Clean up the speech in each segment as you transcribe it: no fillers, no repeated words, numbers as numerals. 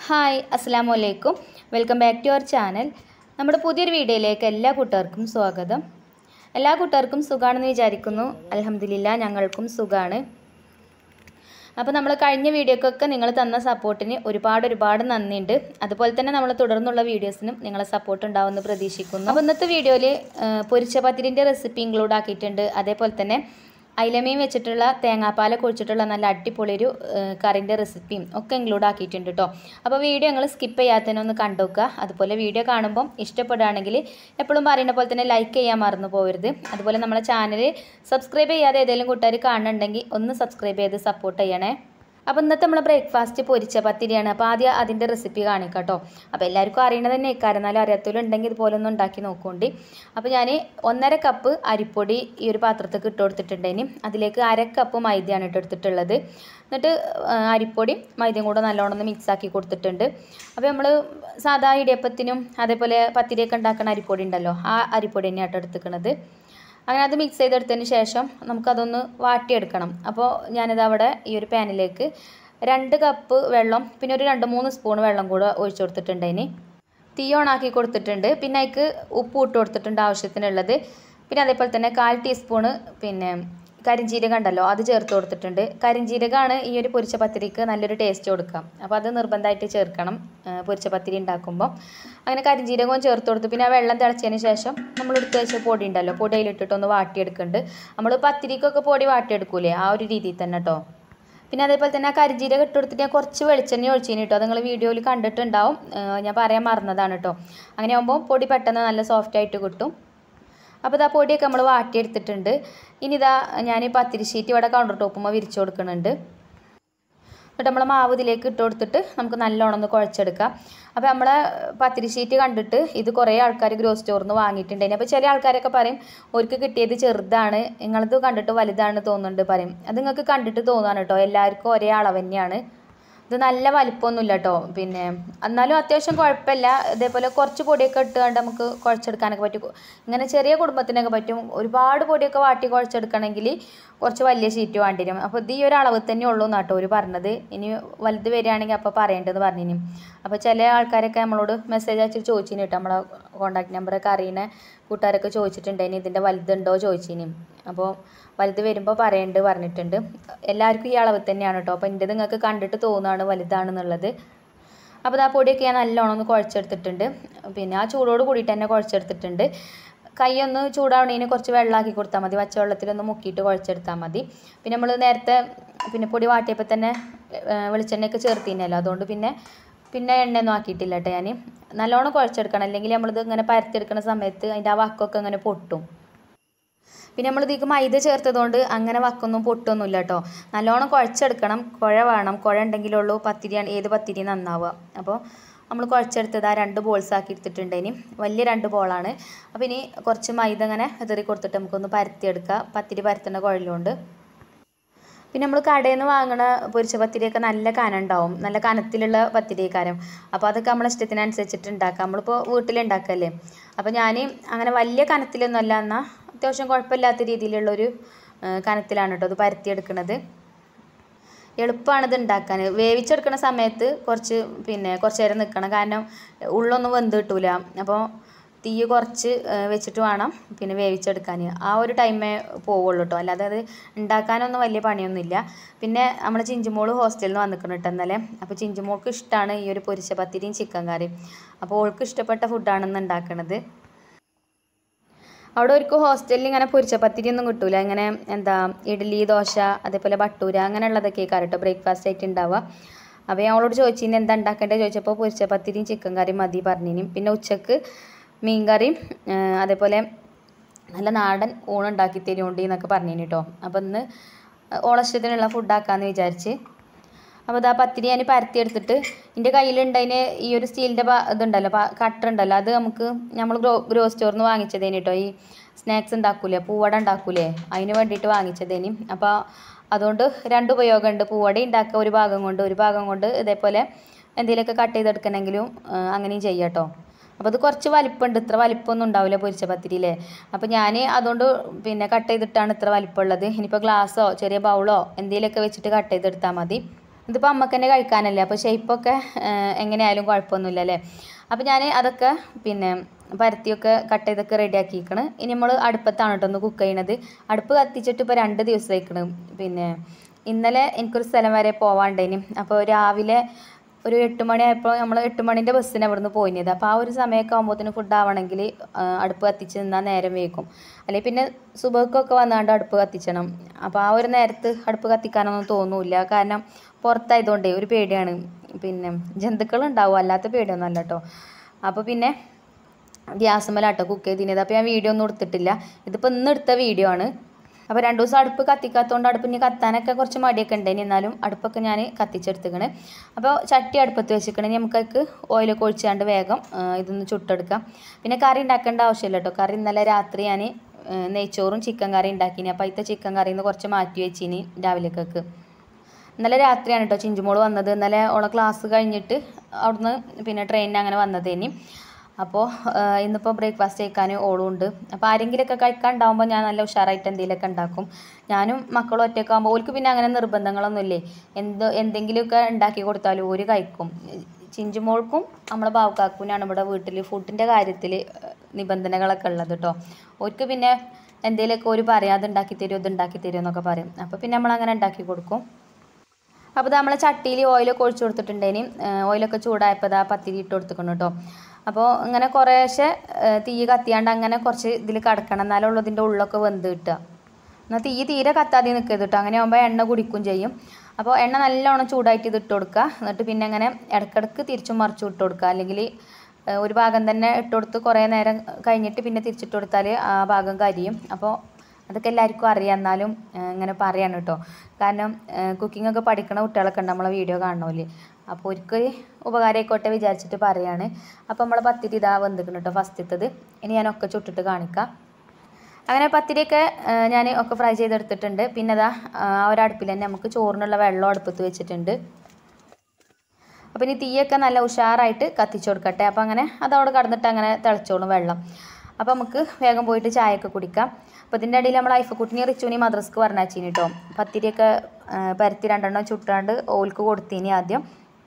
Hi അസ്സലാമു അലൈക്കും welcome back to our channel. നമ്മുടെ പുതിയൊരു വീഡിയോയിലേക്ക് എല്ലാ കൂട്ടുകാർക്കും സ്വാഗതം. എല്ലാ കൂട്ടുകാർക്കും സുഖമാണെന്ന് വിചാരിക്കുന്നു. അൽഹംദുലില്ലാ ഞങ്ങൾക്കും സുഖമാണ്. അപ്പോൾ നമ്മൾ കഴിഞ്ഞ വീഡിയോക്കൊക്കെ നിങ്ങൾ തന്ന സപ്പോർട്ടിന് ഒരുപാട് നന്ദിയുണ്ട്. അതുപോലെ തന്നെ നമ്മൾ തുടർന്നുള്ള വീഡിയോസിനും നിങ്ങളെ സപ്പോർട്ട് ഉണ്ടാവുമെന്ന് പ്രതീക്ഷിക്കുന്നു. അപ്പോൾ ഇന്നത്തെ വീഡിയോയിൽ പൊരിച്ച പത്തിരിൻ്റെ റെസിപ്പി ഇൻക്ലൂഡ് ആക്കിയിട്ടുണ്ട്. അതേപോലെ തന്നെ അയിലമീൻ വെച്ചിട്ടുള്ള തേങ്ങാപ്പാലൊക്കെ ഒഴിച്ചിട്ടുള്ള നല്ല അടിപൊളിയൊരു കറിൻ്റെ റെസിപ്പിയും ഒക്കെ ഇൻക്ലൂഡ് ആക്കിയിട്ടുണ്ട് കേട്ടോ. അപ്പോൾ വീഡിയോ നിങ്ങൾ സ്കിപ്പ് ചെയ്യാത്തതിനെ ഒന്ന് കണ്ടുവെക്കുക. അതുപോലെ വീഡിയോ കാണുമ്പം ഇഷ്ടപ്പെടുകയാണെങ്കിൽ എപ്പോഴും പറയുന്ന പോലെ തന്നെ ലൈക്ക് ചെയ്യാൻ മറന്നു പോകരുത്. അതുപോലെ നമ്മളെ ചാനൽ സബ്സ്ക്രൈബ് ചെയ്യാതെ ഏതെങ്കിലും കൂട്ടുകാർ കാണുന്നുണ്ടെങ്കിൽ ഒന്ന് സബ്സ്ക്രൈബ് ചെയ്ത് സപ്പോർട്ട് ചെയ്യണേ. അപ്പോൾ ഇന്നത്തെ നമ്മളെ ബ്രേക്ക്ഫാസ്റ്റ് പൊരിച്ച പത്തിരിയാണ്. അപ്പോൾ ആദ്യം അതിൻ്റെ റെസിപ്പി കാണിക്കാം കേട്ടോ. അപ്പോൾ എല്ലാവർക്കും അറിയണത് തന്നെ എന്നാലും അറിയാത്തവരുണ്ടെങ്കിൽ ഇതുപോലെ ഒന്ന് ഉണ്ടാക്കി നോക്കുകൊണ്ട്. അപ്പോൾ ഞാൻ 1.5 കപ്പ് അരിപ്പൊടി ഈ ഒരു പാത്രത്തേക്ക് ഇട്ട് കൊടുത്തിട്ടുണ്ടേന്. അതിലേക്ക് 1/2 കപ്പ് മൈദയാണ് ഇട്ടെടുത്തിട്ടുള്ളത്. എന്നിട്ട് അരിപ്പൊടി മൈദയും കൂടെ നല്ലോണം ഒന്ന് മിക്സാക്കി കൊടുത്തിട്ടുണ്ട്. അപ്പോൾ നമ്മൾ സാധാ ഇടിയപ്പത്തിനും അതേപോലെ പത്തിരിയൊക്കെ ഉണ്ടാക്കുന്ന അരിപ്പൊടി ഉണ്ടല്ലോ, ആ അരിപ്പൊടി തന്നെയാണ് ഇട്ടെടുത്തിരിക്കുന്നത്. അങ്ങനെ അത് മിക്സ് ചെയ്തെടുത്തതിന് ശേഷം നമുക്കതൊന്ന് വാട്ടിയെടുക്കണം. അപ്പോൾ ഞാനിത് അവിടെ ഈ ഒരു പാനിലേക്ക് 2 കപ്പ് വെള്ളം പിന്നെ ഒരു 2-3 സ്പൂൺ വെള്ളം കൂടെ ഒഴിച്ചു കൊടുത്തിട്ടുണ്ട്. ഇനി തീ ഓണാക്കി കൊടുത്തിട്ടുണ്ട്. പിന്നെ അതിക്ക് ഉപ്പ് ഇട്ട് കൊടുത്തിട്ടുണ്ട് ആവശ്യത്തിനുള്ളത്. പിന്നെ അതേപോലെ തന്നെ 1/4 ടീസ്പൂണ് പിന്നെ കരിഞ്ജീരകം ഉണ്ടല്ലോ അത് ചേർത്ത് കൊടുത്തിട്ടുണ്ട്. കരിഞ്ജീരകമാണ് ഈ ഒരു പൊരിച്ച പത്തിരിക്ക് നല്ലൊരു ടേസ്റ്റ് കൊടുക്കാം. അപ്പോൾ അത് നിർബന്ധമായിട്ട് ചേർക്കണം പൊരിച്ച പത്തിരി ഉണ്ടാക്കുമ്പോൾ. അങ്ങനെ കരിഞ്ജീരകവും ചേർത്ത് കൊടുത്ത് പിന്നെ ആ വെള്ളം തിളച്ചതിന് ശേഷം നമ്മൾ എടുത്ത് വെച്ച പൊടി ഉണ്ടല്ലോ, പൊടി അതിലിട്ടിട്ടൊന്ന് വാട്ടിയെടുക്കുന്നുണ്ട്. നമ്മൾ പത്തിരിക്കൊക്കെ പൊടി വാട്ടിയെടുക്കൂലേ, ആ ഒരു രീതിയിൽ തന്നെ കേട്ടോ. പിന്നെ അതേപോലെ തന്നെ ആ കരിഞ്ജീരകം ഇട്ട് കൊടുത്തിട്ട് ഞാൻ കുറച്ച് വെളിച്ചെണ്ണ ഒഴിച്ചിന് കേട്ടോ. അത് നിങ്ങൾ വീഡിയോയിൽ കണ്ടിട്ടുണ്ടാവും, ഞാൻ പറയാൻ മറന്നതാണ് കേട്ടോ. അങ്ങനെ ആകുമ്പോൾ പൊടി പെട്ടെന്ന് നല്ല സോഫ്റ്റായിട്ട് കിട്ടും. അപ്പോൾ ഇതാ പൊടിയൊക്കെ നമ്മൾ വാട്ടിയെടുത്തിട്ടുണ്ട്. ഇനി ഇതാ ഞാൻ പത്തിരി ഷീറ്റ് ഇവിടെ കൗണ്ടർ ടോപ്പുമ്പോൾ വിരിച്ചു കൊടുക്കുന്നുണ്ട്. എന്നിട്ട് നമ്മൾ മാവ് ഇതിലേക്ക് ഇട്ട് കൊടുത്തിട്ട് നമുക്ക് നല്ലോണം ഒന്ന് കുഴച്ചെടുക്കാം. അപ്പോൾ നമ്മളെ പത്തിരി ഷീറ്റ് കണ്ടിട്ട് ഇത് കുറേ ആൾക്കാർ ഗ്രോസ് സ്റ്റോറിൽ നിന്ന് വാങ്ങിയിട്ടുണ്ടായിരുന്നു. അപ്പോൾ ചില ആൾക്കാരൊക്കെ പറയും അവർക്ക് കിട്ടിയത് ചെറുതാണ്, നിങ്ങളത് കണ്ടിട്ട് വലുതാണ് തോന്നുന്നുണ്ട് പറയും. അത് നിങ്ങൾക്ക് കണ്ടിട്ട് തോന്നുകയാണ് കേട്ടോ, എല്ലാവർക്കും ഒരേ അളവ് തന്നെയാണ്. ഇത് നല്ല വലിപ്പമൊന്നുമില്ല കേട്ടോ. പിന്നെ എന്നാലും അത്യാവശ്യം കുഴപ്പമില്ല. ഇതേപോലെ കുറച്ച് പൊടിയൊക്കെ ഇട്ടുകൊണ്ട് നമുക്ക് കുഴച്ചെടുക്കാനൊക്കെ പറ്റും. ഇങ്ങനെ ചെറിയ കുടുംബത്തിനൊക്കെ പറ്റും. ഒരുപാട് പൊടിയൊക്കെ വാട്ടി കുഴച്ചെടുക്കണമെങ്കിൽ കുറച്ച് വലിയ ഷീറ്റ് വേണ്ടി വരും. അപ്പോൾ ഇത് ഈ ഒരു അളവ് തന്നെ ഉള്ളൂ എന്നാട്ടോ അവർ പറഞ്ഞത്. ഇനി വലുത് വരികയാണെങ്കിൽ അപ്പോൾ പറയേണ്ടതെന്ന് പറഞ്ഞിനും. അപ്പോൾ ചില ആൾക്കാരൊക്കെ നമ്മളോട് മെസ്സേജ് അയച്ചിട്ട് ചോദിച്ചിന് കേട്ടോ, നമ്മളെ കോൺടാക്ട് നമ്പറൊക്കെ അറിയുന്ന കൂട്ടുകാരൊക്കെ ചോദിച്ചിട്ടുണ്ടായിന് ഇതിൻ്റെ വലുതുണ്ടോ ചോദിച്ചിനും. അപ്പോൾ വലുത് വരുമ്പോൾ പറയേണ്ടത് പറഞ്ഞിട്ടുണ്ട്. എല്ലാവർക്കും ഈ അളവ് തന്നെയാണ് കേട്ടോ. അപ്പോൾ എൻ്റെ നിങ്ങൾക്ക് കണ്ടിട്ട് തോന്നുകയാണ് വലുതാണെന്നുള്ളത്. അപ്പോൾ ആ പൊടിയൊക്കെ ഞാൻ നല്ലോണം ഒന്ന് കുഴച്ചെടുത്തിട്ടുണ്ട്. പിന്നെ ആ ചൂടോട് കൂടിയിട്ട് തന്നെ കുഴച്ചെടുത്തിട്ടുണ്ട്. കൈയൊന്ന് ചൂടാവണതിന് കുറച്ച് വെള്ളമാക്കി കൊടുത്താൽ മതി, പച്ചവെള്ളത്തിലൊന്ന് മുക്കിയിട്ട് കുഴച്ചെടുത്താൽ മതി. പിന്നെ നമ്മൾ നേരത്തെ പിന്നെ പൊടി വാട്ടിയപ്പോൾ തന്നെ വെളിച്ചെണ്ണയൊക്കെ ചേർത്തിനല്ലോ, അതുകൊണ്ട് പിന്നെ എണ്ണയൊന്നും ആക്കിയിട്ടില്ല കേട്ടോ. ഞാൻ നല്ലോണം കുഴച്ചെടുക്കണം, അല്ലെങ്കിൽ നമ്മളിത് ഇങ്ങനെ പരത്തിയെടുക്കുന്ന സമയത്ത് അതിൻ്റെ ആ വക്കൊക്കെ ഇങ്ങനെ പൊട്ടും. പിന്നെ നമ്മൾ ഇതിലേക്ക് മൈദ ചേർത്തതുകൊണ്ട് അങ്ങനെ വക്കൊന്നും പൊട്ടൊന്നുമില്ല കേട്ടോ. നല്ലോണം കുഴച്ചെടുക്കണം, കുഴ വേണം. കുഴ ഉണ്ടെങ്കിലുള്ളൂ പത്തിരിയാണ് ഏത് പത്തിരി നന്നാവുക. അപ്പോൾ നമ്മൾ കുഴച്ചെടുത്തത് ആ 2 ബോൾസ് ആക്കി എടുത്തിട്ടുണ്ട്. ഇനി വലിയ 2 ബോളാണ്. അപ്പോൾ ഇനി കുറച്ച് മൈദ ഇങ്ങനെ എതിറി കൊടുത്തിട്ട് നമുക്കൊന്ന് പരത്തിയെടുക്കുക, പത്തിരി പരത്തുന്ന കുഴലുകൊണ്ട്. പിന്നെ നമ്മൾ കടയിൽ നിന്ന് വാങ്ങണ പൊരിച്ച പത്തിരിയൊക്കെ നല്ല കനം ഉണ്ടാവും, നല്ല കനത്തിലുള്ള പത്തിരിക്കാരം. അപ്പോൾ അതൊക്കെ നമ്മളെ ഇഷ്ടത്തിനനുസരിച്ചിട്ട് ഉണ്ടാക്കാം. നമ്മളിപ്പോൾ വീട്ടിലുണ്ടാക്കല്ലേ. അപ്പോൾ ഞാൻ അങ്ങനെ വലിയ കനത്തിലൊന്നും അല്ല, എന്നാൽ അത്യാവശ്യം കുഴപ്പമില്ലാത്ത രീതിയിലുള്ളൊരു കനത്തിലാണ് കേട്ടോ അത് പരത്തിയെടുക്കുന്നത്. എളുപ്പമാണിത് ഉണ്ടാക്കാൻ. വേവിച്ചെടുക്കുന്ന സമയത്ത് കുറച്ച് നേരം നിൽക്കണം, കാരണം ഉള്ളൊന്നും വെന്ത് കിട്ടൂല. അപ്പോൾ തീ കുറച്ച് വെച്ചിട്ട് വേണം പിന്നെ വേവിച്ചെടുക്കാൻ. ആ ഒരു ടൈമേ പോവുള്ളൂ കേട്ടോ, അല്ലാതെ അത് ഉണ്ടാക്കാനൊന്നും വലിയ പണിയൊന്നുമില്ല. പിന്നെ നമ്മൾ ചിഞ്ചുമോൾ ഹോസ്റ്റലിൽ നിന്ന് വന്നിക്കണം കേട്ടോ ഇന്നലെ. അപ്പോൾ ചിഞ്ചുമോൾക്ക് ഇഷ്ടമാണ് ഈ ഒരു പൊരിച്ച പത്തിരിയും ചിക്കൻ കറിയും. അപ്പോൾ അവൾക്ക് ഇഷ്ടപ്പെട്ട ഫുഡാണെന്ന് ഉണ്ടാക്കണത്. അവിടെ ഒരിക്കലും ഹോസ്റ്റലിൽ ഇങ്ങനെ പൊരിച്ച പത്തിരി ഒന്നും കിട്ടൂല. ഇങ്ങനെ ഇഡ്ഡലി, ദോശ, അതേപോലെ ഭട്ടൂര അങ്ങനെയുള്ളതൊക്കെ കേട്ടോ ബ്രേക്ക്ഫാസ്റ്റ് ആയിട്ട് ഉണ്ടാവുക. അപ്പോൾ അവളോട് ചോദിച്ചിന് എന്താ ഉണ്ടാക്കേണ്ടത് ചോദിച്ചപ്പോൾ പൊരിച്ച പത്തിരിയും ചിക്കൻ കറിയും മതി പറഞ്ഞിനും. പിന്നെ ഉച്ചക്ക് മീൻ കറിയും അതേപോലെ നല്ല നാടൻ ഊണുണ്ടാക്കി തരുമുണ്ട് എന്നൊക്കെ പറഞ്ഞിന് കേട്ടോ. അപ്പോൾ ഇന്ന് ഓളഷ്ടത്തിനുള്ള ഫുഡാക്കാമെന്ന് വിചാരിച്ച്. അപ്പോൾ ഇതാ പത്തിരി ഞാൻ പരത്തിയെടുത്തിട്ട് എൻ്റെ കയ്യിലുണ്ടതിന് ഈ ഒരു സ്റ്റീലിൻ്റെ ഇതുണ്ടല്ലോ, കട്ടറുണ്ടല്ലോ, അത് നമ്മൾ ഗ്രോസ് സ്റ്റോറിൽ നിന്ന് വാങ്ങിച്ചതേന് കേട്ടോ. ഈ സ്നാക്സ് ഉണ്ടാക്കൂലേ, പൂവട ഉണ്ടാക്കൂലേ, അതിന് വേണ്ടിയിട്ട് വാങ്ങിച്ചതേന്. അപ്പോൾ അതുകൊണ്ട് 2 ഉപയോഗമുണ്ട്. പൂവട ഉണ്ടാക്കുക ഒരു ഭാഗം കൊണ്ട് ഇതേപോലെ എന്തെങ്കിലുമൊക്കെ കട്ട് ചെയ്തെടുക്കണമെങ്കിലും അങ്ങനെയും ചെയ്യാം കേട്ടോ. അപ്പോൾ അത് കുറച്ച് വലിപ്പമുണ്ട്, ഇത്ര വലിപ്പമൊന്നും ഉണ്ടാവില്ല പൊരിച്ച പത്തിരിയില്ലേ. അപ്പോൾ ഞാൻ അതുകൊണ്ട് കട്ട് ചെയ്തിട്ടാണ് ഇത്ര വലിപ്പമുള്ളത്. ഇനിയിപ്പോൾ ഗ്ലാസ്സോ ചെറിയ ബൗളോ എന്തെങ്കിലുമൊക്കെ വെച്ചിട്ട് കട്ട് ചെയ്തെടുത്താൽ മതി. ഇതിപ്പോൾ അമ്മക്ക് തന്നെ കഴിക്കാനല്ലേ, അപ്പോൾ ഷേപ്പൊക്കെ എങ്ങനെയായാലും കുഴപ്പമൊന്നുമില്ല അല്ലേ. അപ്പോൾ ഞാൻ അതൊക്കെ പിന്നെ പരത്തിയൊക്കെ കട്ട് ചെയ്തൊക്കെ റെഡിയാക്കിയിരിക്കണം. ഇനി നമ്മൾ അടുപ്പത്താണ് കേട്ടോ ഒന്ന് കുക്ക് ചെയ്യണത്. അടുപ്പ് കത്തിച്ചിട്ട് ഇപ്പോൾ 2 ദിവസമായിക്കണം. പിന്നെ ഇന്നലെ എനിക്കൊരു സ്ഥലം വരെ പോവാണ്ടേനി. അപ്പോൾ രാവിലെ ഒരു 8 മണിയായപ്പോൾ നമ്മൾ 8 മണിൻ്റെ ബസ്സിന് അവിടെ നിന്ന് പോയിനത്. അപ്പോൾ ആ ഒരു സമയമൊക്കെ ആകുമ്പോഴത്തേന് ഫുഡ് ആവണമെങ്കിൽ അടുപ്പ് കത്തിച്ച് നിന്നാൽ നേരം വൈകും. അല്ലെങ്കിൽ പിന്നെ സുബഹ്ക്കൊക്കെ വന്നാണ്ട് അടുപ്പ് കത്തിച്ചണം. അപ്പോൾ ആ ഒരു നേരത്ത് അടുപ്പ് കത്തിക്കാനൊന്നും തോന്നില്ല. കാരണം പുറത്തായതുകൊണ്ടേ ഒരു പേടിയാണ്. പിന്നെ ജന്തുക്കളുണ്ടാവും, അല്ലാത്ത പേടിയൊന്നും അല്ല കേട്ടോ. അപ്പോൾ പിന്നെ ഗ്യാസുമ്മലാട്ടോ കുക്ക് ചെയ്തിരുന്നത്. അപ്പോൾ ഞാൻ വീഡിയോ ഒന്നും എടുത്തിട്ടില്ല. ഇതിപ്പോൾ ഇന്ന് എടുത്ത വീഡിയോ ആണ്. അപ്പോൾ 2 ദിവസം അടുപ്പ് കത്തിക്കാത്തതുകൊണ്ട് അടുപ്പ് ഇനി കത്താനൊക്കെ കുറച്ച് മടിയൊക്കെ ഉണ്ടായിന്. എന്നാലും അടുപ്പൊക്കെ ഞാൻ കത്തിച്ചെടുത്തിക്കണ്. അപ്പോൾ ചട്ടി അടുപ്പത്ത് വെച്ചിക്കണേ. നമുക്കൊക്കെ ഓയിലൊക്കെ ഒഴിച്ചാണ്ട് വേഗം ഇതൊന്ന് ചുട്ടെടുക്കാം. പിന്നെ കറി ഉണ്ടാക്കേണ്ട ആവശ്യമില്ല കേട്ടോ. കറി ഇന്നലെ രാത്രി ഞാൻ നെയ്ച്ചോറും ചിക്കൻ കറി ഉണ്ടാക്കിനി. അപ്പോൾ അതിൻ്റെ ചിക്കൻ കറിയിൽ നിന്ന് കുറച്ച് മാറ്റി വെച്ചിനി രാവിലേക്കൊക്കെ. ഇന്നലെ രാത്രിയാണ് കേട്ടോ ചിഞ്ചുമോൾ വന്നത്. ഇന്നലെ ഓളെ ക്ലാസ് കഴിഞ്ഞിട്ട് അവിടുന്ന് പിന്നെ ട്രെയിനിന് അങ്ങനെ വന്നതേനി. അപ്പോൾ ഇന്നിപ്പോൾ ബ്രേക്ക്ഫാസ്റ്റ് കഴിക്കാൻ ഓളും ഉണ്ട്. അപ്പോൾ ആരെങ്കിലുമൊക്കെ കഴിക്കാനുണ്ടാകുമ്പോൾ ഞാൻ നല്ല ഉഷാറായിട്ട് എന്തെങ്കിലുമൊക്കെ ഉണ്ടാക്കും. ഞാനും മക്കളും ഒറ്റയ്ക്കാകുമ്പോൾ ഓൾക്ക് പിന്നെ അങ്ങനെ നിർബന്ധങ്ങളൊന്നുമില്ലേ. എന്തെങ്കിലുമൊക്കെ ഉണ്ടാക്കി കൊടുത്താലും ഒരു കഴിക്കും. ചിഞ്ചുമോൾക്കും നമ്മളെ ബാവുക്കാക്കുനാണ് ഇവിടെ വീട്ടിൽ ഫുഡിൻ്റെ കാര്യത്തിൽ നിബന്ധനകളൊക്കെ ഉള്ളത് കേട്ടോ. ഓർക്ക് പിന്നെ എന്തെങ്കിലുമൊക്കെ ഒരു പറയാതെ ഉണ്ടാക്കി തരുമോ ഇത് ഉണ്ടാക്കി തരുമോ എന്നൊക്കെ പറയും. അപ്പോൾ പിന്നെ നമ്മളങ്ങനെ ഉണ്ടാക്കി കൊടുക്കും. അപ്പോൾ നമ്മൾ ചട്ടിയിൽ ഓയിലൊക്കെ ഒഴിച്ചു കൊടുത്തിട്ടുണ്ടേനി. ഓയിലൊക്കെ ചൂടായപ്പോൾ പത്തിരി ഇട്ട് കൊടുത്തിക്കണം കേട്ടോ. അപ്പോൾ ഇങ്ങനെ കുറേശ്ശെ തീ കത്തിയാണ്ട് അങ്ങനെ കുറച്ച് ഇതിൽ കിടക്കണം, എന്നാലേ ഉള്ളൂ ഇതിൻ്റെ ഉള്ളൊക്കെ വെന്ത് കിട്ടുക. എന്നാൽ തീ തീരെ കത്താതെ നിൽക്കരുത് കേട്ടോ. അങ്ങനെ ആകുമ്പോൾ എണ്ണ കുടിക്കും ചെയ്യും. അപ്പോൾ എണ്ണ നല്ലോണം ചൂടായിട്ട് ഇത് ഇട്ട് കൊടുക്കുക. എന്നിട്ട് പിന്നെ അങ്ങനെ ഇടയ്ക്കിടയ്ക്ക് തിരിച്ചും മറിച്ചും ഇട്ട് കൊടുക്കുക. അല്ലെങ്കിൽ ഒരു ഭാഗം തന്നെ ഇട്ട് കൊടുത്ത് കുറേ നേരം കഴിഞ്ഞിട്ട് പിന്നെ തിരിച്ചിട്ട് കൊടുത്താൽ ആ ഭാഗം കരിയും. അപ്പോൾ അതൊക്കെ എല്ലാവർക്കും അറിയാം, എന്നാലും ഇങ്ങനെ പറയാണ് കേട്ടോ. കാരണം കുക്കിങ്ങൊക്കെ പഠിക്കണ കുട്ടികളൊക്കെ ഉണ്ട് നമ്മളെ വീഡിയോ കാണണമല്ലേ. അപ്പോൾ ഒരിക്കൽ ഉപകാരമായിക്കോട്ടെ വിചാരിച്ചിട്ട് പറയാണ്. അപ്പോൾ നമ്മളെ പത്തിരി ഇതാ വന്നിക്കണം കേട്ടോ ഫസ്റ്റത്തത്. ഇനി ഞാനൊക്കെ ചുട്ടിട്ട് കാണിക്കാം. അങ്ങനെ പത്തിരിയൊക്കെ ഞാൻ ഒക്കെ ഫ്രൈ ചെയ്തെടുത്തിട്ടുണ്ട്. പിന്നെ അതാ ആ ഒരു അടുപ്പിൽ തന്നെ നമുക്ക് ചോറിനുള്ള വെള്ളം അടുപ്പത്ത് വെച്ചിട്ടുണ്ട്. അപ്പോൾ ഇനി തീയൊക്കെ നല്ല ഉഷാറായിട്ട് കത്തിച്ചു കൊടുക്കട്ടെ. അപ്പോൾ അങ്ങനെ അതവിടെ കടന്നിട്ട് അങ്ങനെ തിളച്ചോളും വെള്ളം. അപ്പോൾ നമുക്ക് വേഗം പോയിട്ട് ചായയൊക്കെ കുടിക്കാം. അപ്പോൾ ഇതിൻ്റെ ഇടയിൽ നമ്മൾ ഐഫക്കുട്ടിനി റിച്ചുവിനി മദ്രസ്ക്ക് പറഞ്ഞാച്ചിനി കേട്ടോ. പത്തിരിയൊക്കെ പരത്തി 2 എണ്ണം ചുട്ടാണ്ട് ഓൾക്ക് കൊടുത്തിനി ആദ്യം.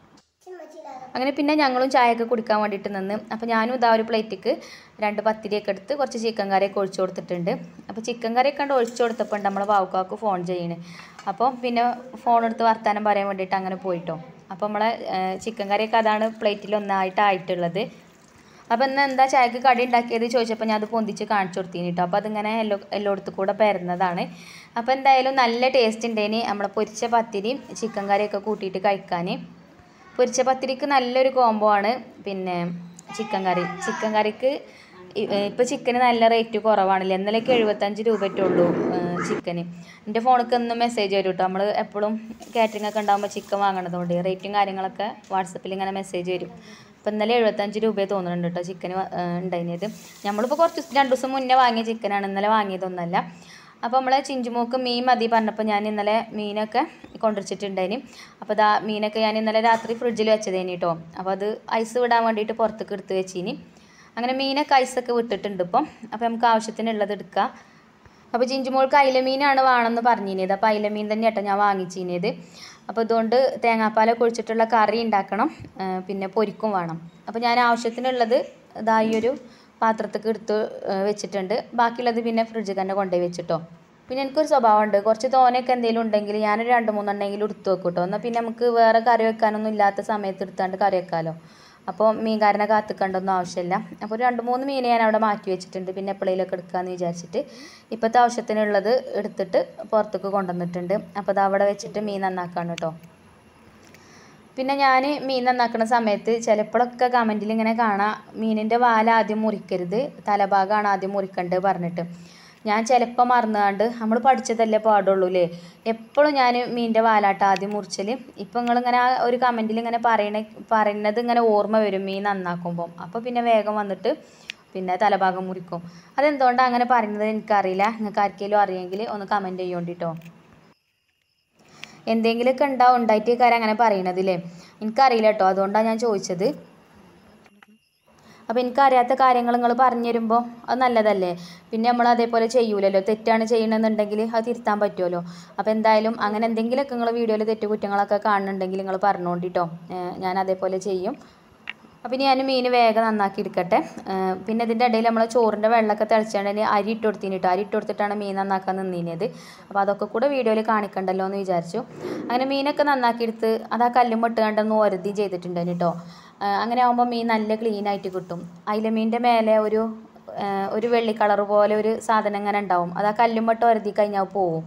അങ്ങനെ പിന്നെ ഞങ്ങളും ചായയൊക്കെ കുടിക്കാൻ വേണ്ടിയിട്ട് നിന്ന്. അപ്പോൾ ഞാനും ഇതാ ഒരു പ്ലേറ്റിക്ക് 2 പത്തിരിയൊക്കെ എടുത്ത് കുറച്ച് ചിക്കൻ കറിയൊക്കെ ഒഴിച്ചു കൊടുത്തിട്ടുണ്ട്. അപ്പോൾ ചിക്കൻ കറിയൊക്കെ കണ്ട് ഒഴിച്ചു കൊടുത്തപ്പോൾ നമ്മളെ ബാവുക്കാക്ക് ഫോൺ ചെയ്യണ്. അപ്പോൾ പിന്നെ ഫോൺ എടുത്ത് വർത്താനം പറയാൻ വേണ്ടിയിട്ട് അങ്ങനെ പോയിട്ടോ. അപ്പോൾ നമ്മളെ ചിക്കൻ കറിയൊക്കെ അതാണ് പ്ലേറ്റിൽ ഒന്നായിട്ടായിട്ടുള്ളത്. അപ്പോൾ ഇന്ന് എന്താ ചായക്ക് കടി ഉണ്ടാക്കിയത് ചോദിച്ചപ്പോൾ ഞാൻ അത് പൊന്തിച്ച് കാണിച്ചു കൊടുത്തിന് കേട്ടോ. അപ്പോൾ അതിങ്ങനെ എല്ലായിടത്തും കൂടെ പരന്നതാണ്. അപ്പോൾ എന്തായാലും നല്ല ടേസ്റ്റ് ഉണ്ടേനി നമ്മളെ പൊരിച്ച പത്തിരിയും ചിക്കൻ കറിയൊക്കെ കൂട്ടിയിട്ട് കഴിക്കാൻ. പൊരിച്ച പത്തിരിക്ക് നല്ലൊരു കോംബോ ആണ്. പിന്നെ ചിക്കൻ കറിക്ക് ഇപ്പോൾ ചിക്കന് നല്ല റേറ്റ് കുറവാണല്ലേ. ഇന്നലെയൊക്കെ 75 രൂപയേ ഉള്ളൂ ചിക്കന്. എൻ്റെ ഫോണിലേക്ക് എന്നും മെസ്സേജ് വരും കേട്ടോ. നമ്മൾ എപ്പോഴും കാറ്ററിംഗ് ഒക്കെ ഉണ്ടാകുമ്പോൾ ചിക്കൻ വാങ്ങണതുകൊണ്ട് റേറ്റും കാര്യങ്ങളൊക്കെ വാട്സപ്പിൽ ഇങ്ങനെ മെസ്സേജ് വരും. അപ്പോൾ ഇന്നലെ 75 രൂപയെ തോന്നുന്നുണ്ട് കേട്ടോ ചിക്കന് ഉണ്ടായിരുന്നത്. നമ്മളിപ്പോൾ 2 ദിവസം മുന്നേ വാങ്ങിയ ചിക്കനാണ്, ഇന്നലെ വാങ്ങിയതൊന്നുമല്ല. അപ്പോൾ നമ്മളെ ചിഞ്ചുമോക്ക് മീൻ മതി പറഞ്ഞപ്പോൾ ഞാൻ ഇന്നലെ മീനൊക്കെ കൊണ്ടുവച്ചിട്ടുണ്ടായിന്. അപ്പോൾ മീനൊക്കെ ഞാൻ ഇന്നലെ രാത്രി ഫ്രിഡ്ജിൽ വെച്ചതേനി കേട്ടോ. അപ്പോൾ അത് ഐസ് വിടാൻ വേണ്ടിയിട്ട് പുറത്തേക്ക് എടുത്ത് വെച്ചിനി. അങ്ങനെ മീനൊക്കെ ഐസൊക്കെ വിട്ടിട്ടുണ്ട് ഇപ്പം. അപ്പോൾ നമുക്ക് ആവശ്യത്തിനുള്ളത് എടുക്കാം. അപ്പോൾ ചിഞ്ചുമോൾക്ക് അയിലമീനാണ് വേണമെന്ന് പറഞ്ഞിരുന്നത്. അപ്പോൾ അയിലമീൻ തന്നെ കേട്ടോ ഞാൻ വാങ്ങിച്ചിരുന്നത്. അപ്പോൾ ഇതുകൊണ്ട് തേങ്ങാപ്പാലൊക്കെ ഒഴിച്ചിട്ടുള്ള കറി ഉണ്ടാക്കണം, പിന്നെ പൊരിക്കും വേണം. അപ്പോൾ ഞാൻ ആവശ്യത്തിനുള്ളത് ഈ ഒരു പാത്രത്തേക്ക് എടുത്ത് വെച്ചിട്ടുണ്ട്. ബാക്കിയുള്ളത് പിന്നെ ഫ്രിഡ്ജിൽ തന്നെ കൊണ്ടുപോയി വെച്ചിട്ടോ. പിന്നെ എനിക്കൊരു സ്വഭാവമുണ്ട്, കുറച്ച് തോനെയൊക്കെ എന്തെങ്കിലും ഉണ്ടെങ്കിൽ ഞാനൊരു 2-3 എണ്ണമെങ്കിലും എടുത്ത് വെക്കും കേട്ടോ. എന്നാൽ പിന്നെ നമുക്ക് വേറെ കറി വെക്കാനൊന്നും ഇല്ലാത്ത സമയത്ത് എടുത്താണ്ട് കറി വെക്കാമല്ലോ. അപ്പോൾ മീൻകാരനെ കാത്തിക്കേണ്ടൊന്നും ആവശ്യമില്ല. അപ്പോൾ 2-3 മീനെ ഞാൻ അവിടെ മാറ്റി വെച്ചിട്ടുണ്ട്. പിന്നെ എപ്പോഴേലൊക്കെ എടുക്കാമെന്ന് വിചാരിച്ചിട്ട് ഇപ്പോഴത്തെ ആവശ്യത്തിനുള്ളത് എടുത്തിട്ട് പുറത്തേക്ക് കൊണ്ടുവന്നിട്ടുണ്ട്. അപ്പോൾ അത് അവിടെ വെച്ചിട്ട് മീൻ നന്നാക്കാണ് കേട്ടോ. പിന്നെ ഞാൻ മീൻ നന്നാക്കുന്ന സമയത്ത് ചിലപ്പോഴൊക്കെ കമൻറ്റിൽ ഇങ്ങനെ കാണാം മീനിൻ്റെ വാല ആദ്യം മുറിക്കരുത്, തലഭാഗമാണ് ആദ്യം മുറിക്കേണ്ടത് പറഞ്ഞിട്ട്. ഞാൻ ചിലപ്പോൾ മറന്നുകൊണ്ട് നമ്മൾ പഠിച്ചതല്ലേ പാടുള്ളൂ അല്ലേ. എപ്പോഴും ഞാൻ മീനിൻ്റെ വാലാട്ട ആദ്യം മുറിച്ചൽ. ഇപ്പം നിങ്ങളിങ്ങനെ ഒരു കമൻറ്റിൽ ഇങ്ങനെ പറയുന്നത് ഇങ്ങനെ ഓർമ്മ വരും മീൻ നന്നാക്കുമ്പം. അപ്പോൾ പിന്നെ വേഗം വന്നിട്ട് പിന്നെ തലഭാഗം മുറിക്കും. അതെന്തുകൊണ്ടാണ് അങ്ങനെ പറയുന്നത് എനിക്കറിയില്ല. നിങ്ങൾക്ക് ആർക്കെങ്കിലും അറിയെങ്കിൽ ഒന്ന് കമൻറ്റ് ചെയ്യോണ്ടിട്ടോ. എന്തെങ്കിലുമൊക്കെ ഉണ്ടായിട്ട് കാര്യം അങ്ങനെ പറയണതില്ലേ, എനിക്കറിയില്ല കേട്ടോ. അതുകൊണ്ടാണ് ഞാൻ ചോദിച്ചത്. അപ്പോൾ എനിക്കറിയാത്ത കാര്യങ്ങൾ നിങ്ങൾ പറഞ്ഞു തരുമ്പോൾ അത് നല്ലതല്ലേ. പിന്നെ നമ്മൾ അതേപോലെ ചെയ്യൂലല്ലോ, തെറ്റാണ് ചെയ്യണമെന്നുണ്ടെങ്കിൽ അത് തിരുത്താൻ പറ്റുമല്ലോ. അപ്പോൾ എന്തായാലും അങ്ങനെ എന്തെങ്കിലുമൊക്കെ നിങ്ങൾ വീഡിയോയിൽ തെറ്റുകുറ്റങ്ങളൊക്കെ കാണുന്നുണ്ടെങ്കിൽ നിങ്ങൾ പറഞ്ഞുകൊണ്ടിട്ടോ, ഞാൻ അതേപോലെ ചെയ്യും. അപ്പോൾ ഞാൻ മീൻ വേഗം നന്നാക്കി എടുക്കട്ടെ. പിന്നെ ഇതിൻ്റെ ഇടയിൽ നമ്മൾ ചോറിൻ്റെ വെള്ളമൊക്കെ തിളച്ചാണ്ട് അരി ഇട്ട് കൊടുത്തിട്ടോ, അരി ഇട്ട് കൊടുത്തിട്ടാണ് മീൻ നന്നാക്കാൻ നിന്നിരുന്നത്. അപ്പോൾ അതൊക്കെ കൂടെ വീഡിയോയിൽ കാണിക്കണ്ടല്ലോ എന്ന് വിചാരിച്ചു. അങ്ങനെ മീനൊക്കെ നന്നാക്കി എടുത്ത് അത് ആ കല്ലും ഇട്ട് കണ്ടൊന്ന് ഒരതി ചെയ്തിട്ടുണ്ട് കേട്ടോ. അങ്ങനെ ആകുമ്പോൾ മീൻ നല്ല ക്ലീൻ ആയിട്ട് കിട്ടും. അയില മീനിൻ്റെ മേലെ ഒരു വെള്ളി കളർ പോലെ ഒരു സാധനം ഇങ്ങനെ ഉണ്ടാവും. അത് ആ കല്ലുമ്മട്ട് ഒരതി കഴിഞ്ഞാൽ പോവും.